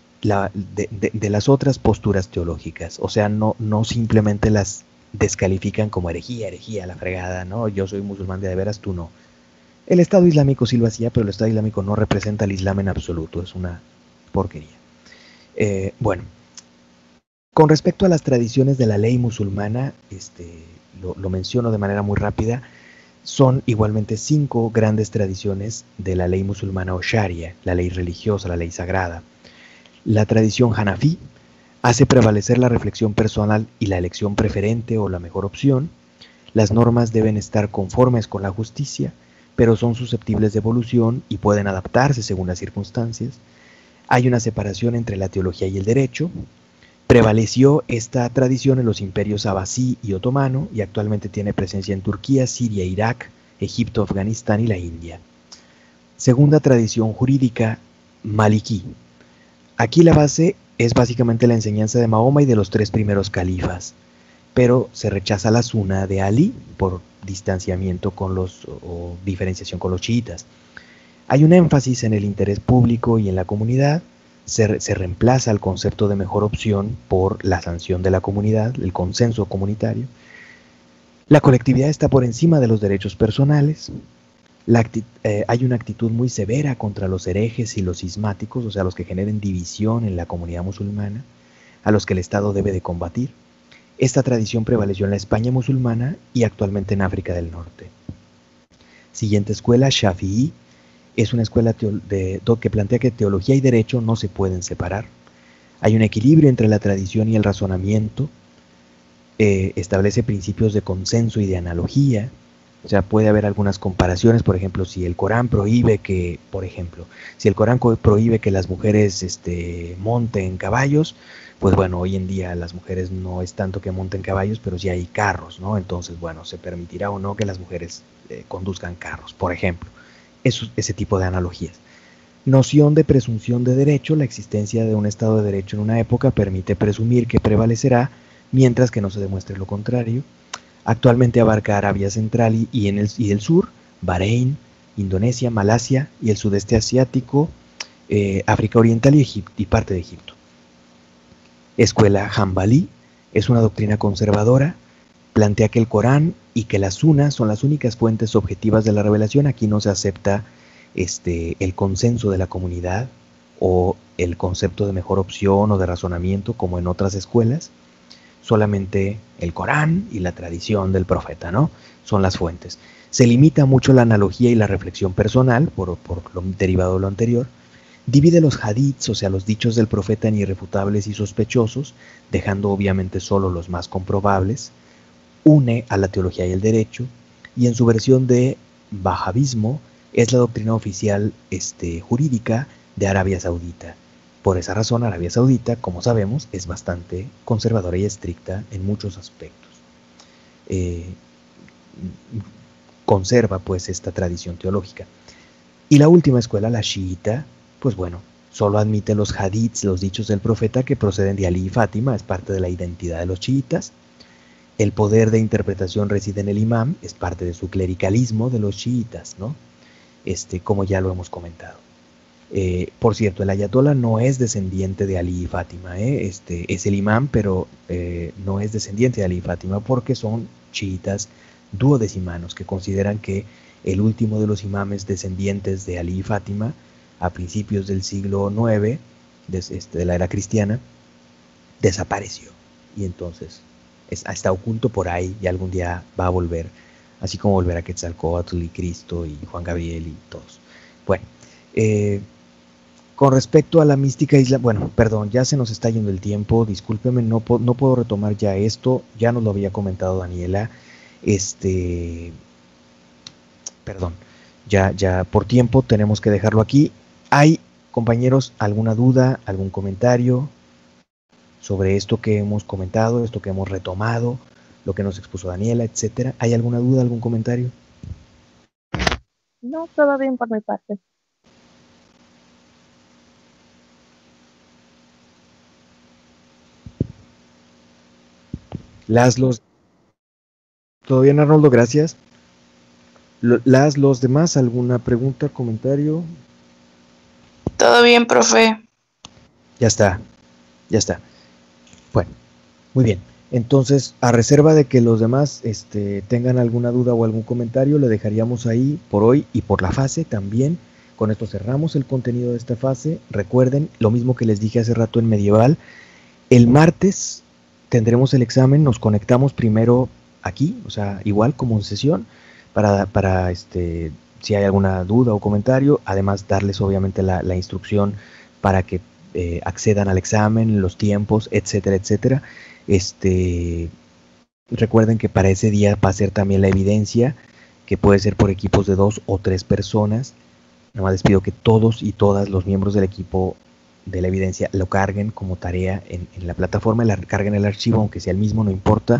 de las otras posturas teológicas, o sea, no simplemente las descalifican como herejía, la fregada, ¿no? Yo soy musulmán de veras, tú no. El Estado Islámico sí lo hacía, pero el Estado Islámico no representa al Islam en absoluto, es una porquería. Bueno, con respecto a las tradiciones de la ley musulmana, lo menciono de manera muy rápida, son igualmente 5 grandes tradiciones de la ley musulmana o sharia, la ley religiosa, la ley sagrada. La tradición hanafí hace prevalecer la reflexión personal y la elección preferente o la mejor opción. Las normas deben estar conformes con la justicia, pero son susceptibles de evolución y pueden adaptarse según las circunstancias. Hay una separación entre la teología y el derecho. Prevaleció esta tradición en los imperios abasí y otomano y actualmente tiene presencia en Turquía, Siria, Irak, Egipto, Afganistán y la India. Segunda tradición jurídica, maliquí. Aquí la base es básicamente la enseñanza de Mahoma y de los 3 primeros califas, pero se rechaza la suna de Ali por distanciamiento o diferenciación con los chiitas. Hay un énfasis en el interés público y en la comunidad. Se reemplaza el concepto de mejor opción por la sanción de la comunidad, el consenso comunitario. La colectividad está por encima de los derechos personales. Hay una actitud muy severa contra los herejes y los cismáticos, o sea, los que generen división en la comunidad musulmana, a los que el Estado debe de combatir. Esta tradición prevaleció en la España musulmana y actualmente en África del Norte. Siguiente escuela, Shafi'i, es una escuela que plantea que teología y derecho no se pueden separar. Hay un equilibrio entre la tradición y el razonamiento. Establece principios de consenso y de analogía. O sea, puede haber algunas comparaciones. Por ejemplo, si el Corán prohíbe que las mujeres monten caballos, pues bueno, hoy en día las mujeres no es tanto que monten caballos, pero sí hay carros, ¿no? Entonces, bueno, se permitirá o no que las mujeres conduzcan carros, por ejemplo. Ese tipo de analogías. Noción de presunción de derecho. La existencia de un Estado de Derecho en una época permite presumir que prevalecerá, mientras que no se demuestre lo contrario. Actualmente abarca Arabia Central y el sur, Bahrein, Indonesia, Malasia y el sudeste asiático, África Oriental y parte de Egipto. Escuela Hanbalí es una doctrina conservadora. Plantea que el Corán y que las sunas son las únicas fuentes objetivas de la revelación. Aquí no se acepta el consenso de la comunidad o el concepto de mejor opción o de razonamiento como en otras escuelas. Solamente el Corán y la tradición del profeta, ¿no? Son las fuentes. Se limita mucho la analogía y la reflexión personal, por lo derivado de lo anterior. Divide los hadiths, o sea, los dichos del profeta, en irrefutables y sospechosos, dejando obviamente solo los más comprobables. Une a la teología y el derecho, y en su versión de Wahabismo es la doctrina oficial jurídica de Arabia Saudita. Por esa razón, Arabia Saudita, como sabemos, es bastante conservadora y estricta en muchos aspectos. Conserva pues esta tradición teológica. Y la última escuela, la chiita, pues bueno, solo admite los hadiths, los dichos del profeta que proceden de Ali y Fátima, es parte de la identidad de los chiitas. El poder de interpretación reside en el imam, es parte de su clericalismo de los chiitas, ¿no? Como ya lo hemos comentado. Por cierto, el ayatollah no es descendiente de Ali y Fátima, es el imam, pero no es descendiente de Ali y Fátima porque son chiitas duodecimanos que consideran que el último de los imames descendientes de Ali y Fátima a principios del siglo IX de la era cristiana desapareció y entonces está oculto por ahí y algún día va a volver, así como volverá Quetzalcóatl y Cristo y Juan Gabriel y todos. Bueno, con respecto a la mística ya se nos está yendo el tiempo, discúlpeme, no puedo retomar ya esto, ya nos lo había comentado Daniela, perdón, ya por tiempo tenemos que dejarlo aquí. ¿Hay, compañeros, alguna duda, algún comentario sobre esto que hemos comentado, esto que hemos retomado, lo que nos expuso Daniela, etcétera? ¿Hay alguna duda, algún comentario? No, todo bien por mi parte. Los, ¿todo bien, Arnoldo? Gracias. Los demás, ¿alguna pregunta, comentario? Todo bien, profe. Ya está, ya está. Bueno, muy bien. Entonces, a reserva de que los demás tengan alguna duda o algún comentario, le dejaríamos ahí por hoy y por la fase también. Con esto cerramos el contenido de esta fase. Recuerden, lo mismo que les dije hace rato en Medieval, el martes tendremos el examen, nos conectamos primero aquí, o sea, igual como en sesión, para si hay alguna duda o comentario, además darles obviamente la instrucción para que accedan al examen, los tiempos, etcétera, etcétera. Recuerden que para ese día va a ser también la evidencia, que puede ser por equipos de 2 o 3 personas. Nada más les pido que todos y todas los miembros del equipo de la evidencia lo carguen como tarea en la plataforma, carguen el archivo, aunque sea el mismo, no importa.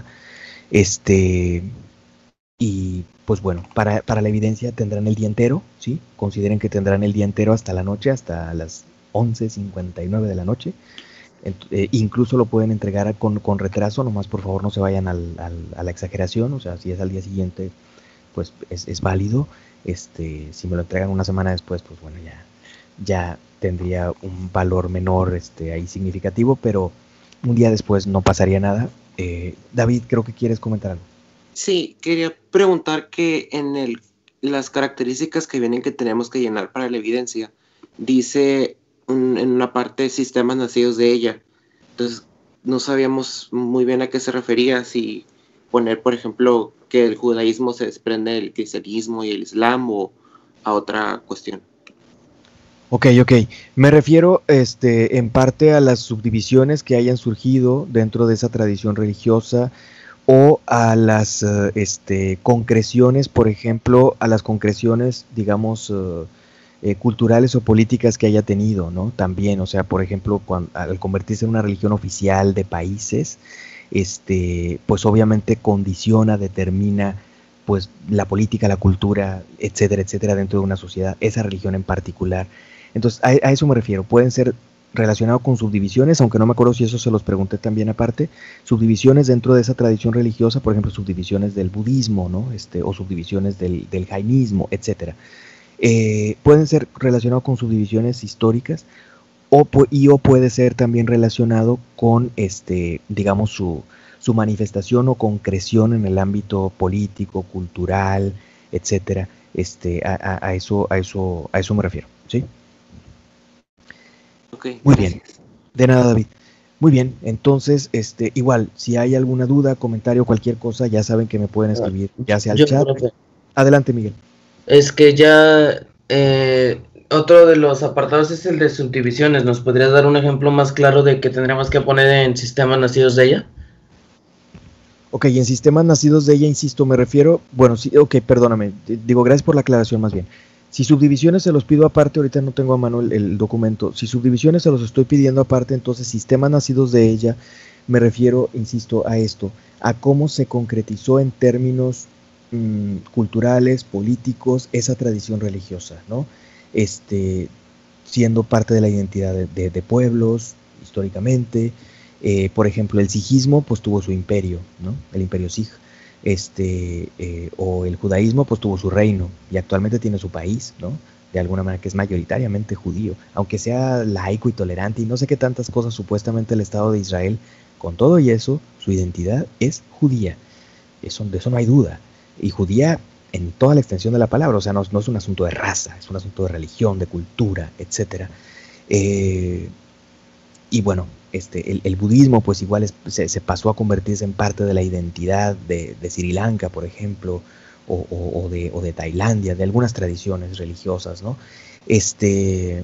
Y pues bueno, para la evidencia tendrán el día entero, ¿sí? Consideren que tendrán el día entero hasta la noche, hasta las 11:59 de la noche. Incluso lo pueden entregar con retraso, nomás por favor no se vayan a la exageración, o sea, si es al día siguiente, pues es válido. Si me lo entregan una semana después, pues bueno, ya tendría un valor menor ahí significativo, pero un día después no pasaría nada. David, creo que quieres comentar algo. Sí, quería preguntar que en las características que vienen que tenemos que llenar para la evidencia, dice en una parte sistemas nacidos de ella. Entonces, no sabíamos muy bien a qué se refería, si poner, por ejemplo, que el judaísmo se desprende del cristianismo y el islam o a otra cuestión. Ok. Me refiero en parte a las subdivisiones que hayan surgido dentro de esa tradición religiosa o a las concreciones, por ejemplo, a las concreciones, digamos, culturales o políticas que haya tenido, ¿no? También, o sea, por ejemplo, al convertirse en una religión oficial de países, pues obviamente condiciona, determina, pues la política, la cultura, etcétera, etcétera, dentro de una sociedad, esa religión en particular. Entonces, a eso me refiero. Pueden ser relacionados con subdivisiones, aunque no me acuerdo si eso se los pregunté también aparte, subdivisiones dentro de esa tradición religiosa, por ejemplo, subdivisiones del budismo, ¿no? O subdivisiones del jainismo, etcétera. Pueden ser relacionados con subdivisiones históricas o puede ser también relacionado con, digamos, su manifestación o concreción en el ámbito político, cultural, etcétera. A eso me refiero, ¿sí? Okay, muy bien, de nada, David. Muy bien, entonces, igual, si hay alguna duda, comentario, cualquier cosa, ya saben que me pueden escribir, ya sea al chat. Profe. Adelante, Miguel. Es que ya otro de los apartados es el de subdivisiones. ¿Nos podrías dar un ejemplo más claro de qué tendríamos que poner en sistemas nacidos de ella? Ok, en sistemas nacidos de ella, insisto, me refiero, bueno, sí, ok, perdóname, digo, gracias por la aclaración más bien. Si subdivisiones se los pido aparte, ahorita no tengo a mano el documento, si subdivisiones se los estoy pidiendo aparte, entonces sistemas nacidos de ella, me refiero, insisto, a esto, a cómo se concretizó en términos culturales, políticos, esa tradición religiosa, ¿no? Siendo parte de la identidad de pueblos, históricamente. Por ejemplo, el sijismo, pues tuvo su imperio, ¿no? El imperio Sij. O el judaísmo, pues tuvo su reino y actualmente tiene su país, ¿no? De alguna manera, que es mayoritariamente judío, aunque sea laico y tolerante y no sé qué tantas cosas, supuestamente el Estado de Israel, con todo y eso, su identidad es judía. De eso no hay duda. Y judía en toda la extensión de la palabra, o sea, no es un asunto de raza, es un asunto de religión, de cultura, etc. Y bueno, el budismo pues igual se pasó a convertirse en parte de la identidad de Sri Lanka, por ejemplo, o de Tailandia, de algunas tradiciones religiosas, ¿no? ¿Qué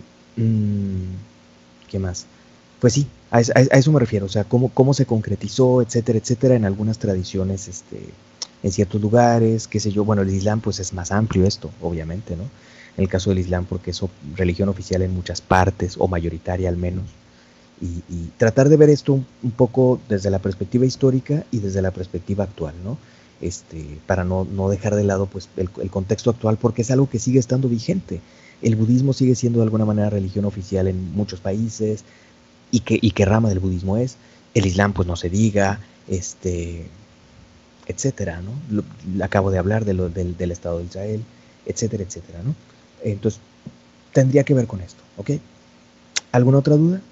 más? Pues sí, a eso me refiero, o sea, cómo se concretizó, etcétera, etcétera, en algunas tradiciones, en ciertos lugares, qué sé yo. Bueno, el Islam pues es más amplio esto, obviamente, ¿no? En el caso del Islam, porque es religión oficial en muchas partes, o mayoritaria al menos. Y tratar de ver esto un poco desde la perspectiva histórica y desde la perspectiva actual, ¿no? Para no dejar de lado pues el contexto actual, porque es algo que sigue estando vigente. El budismo sigue siendo de alguna manera religión oficial en muchos países, y qué rama del budismo es. El Islam pues no se diga, etcétera, ¿no? Acabo de hablar del Estado de Israel, etcétera, etcétera, ¿no? Entonces, tendría que ver con esto, ¿ok? ¿Alguna otra duda?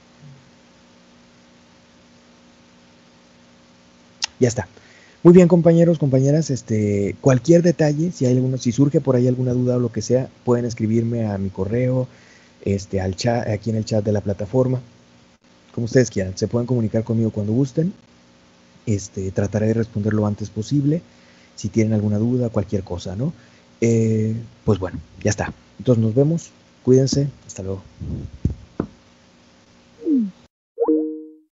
Ya está. Muy bien, compañeros, compañeras, cualquier detalle, si surge por ahí alguna duda o lo que sea, pueden escribirme a mi correo, al chat, aquí en el chat de la plataforma, como ustedes quieran. Se pueden comunicar conmigo cuando gusten. Trataré de responder lo antes posible. Si tienen alguna duda, cualquier cosa, ¿no? Pues bueno, ya está. Entonces nos vemos. Cuídense. Hasta luego.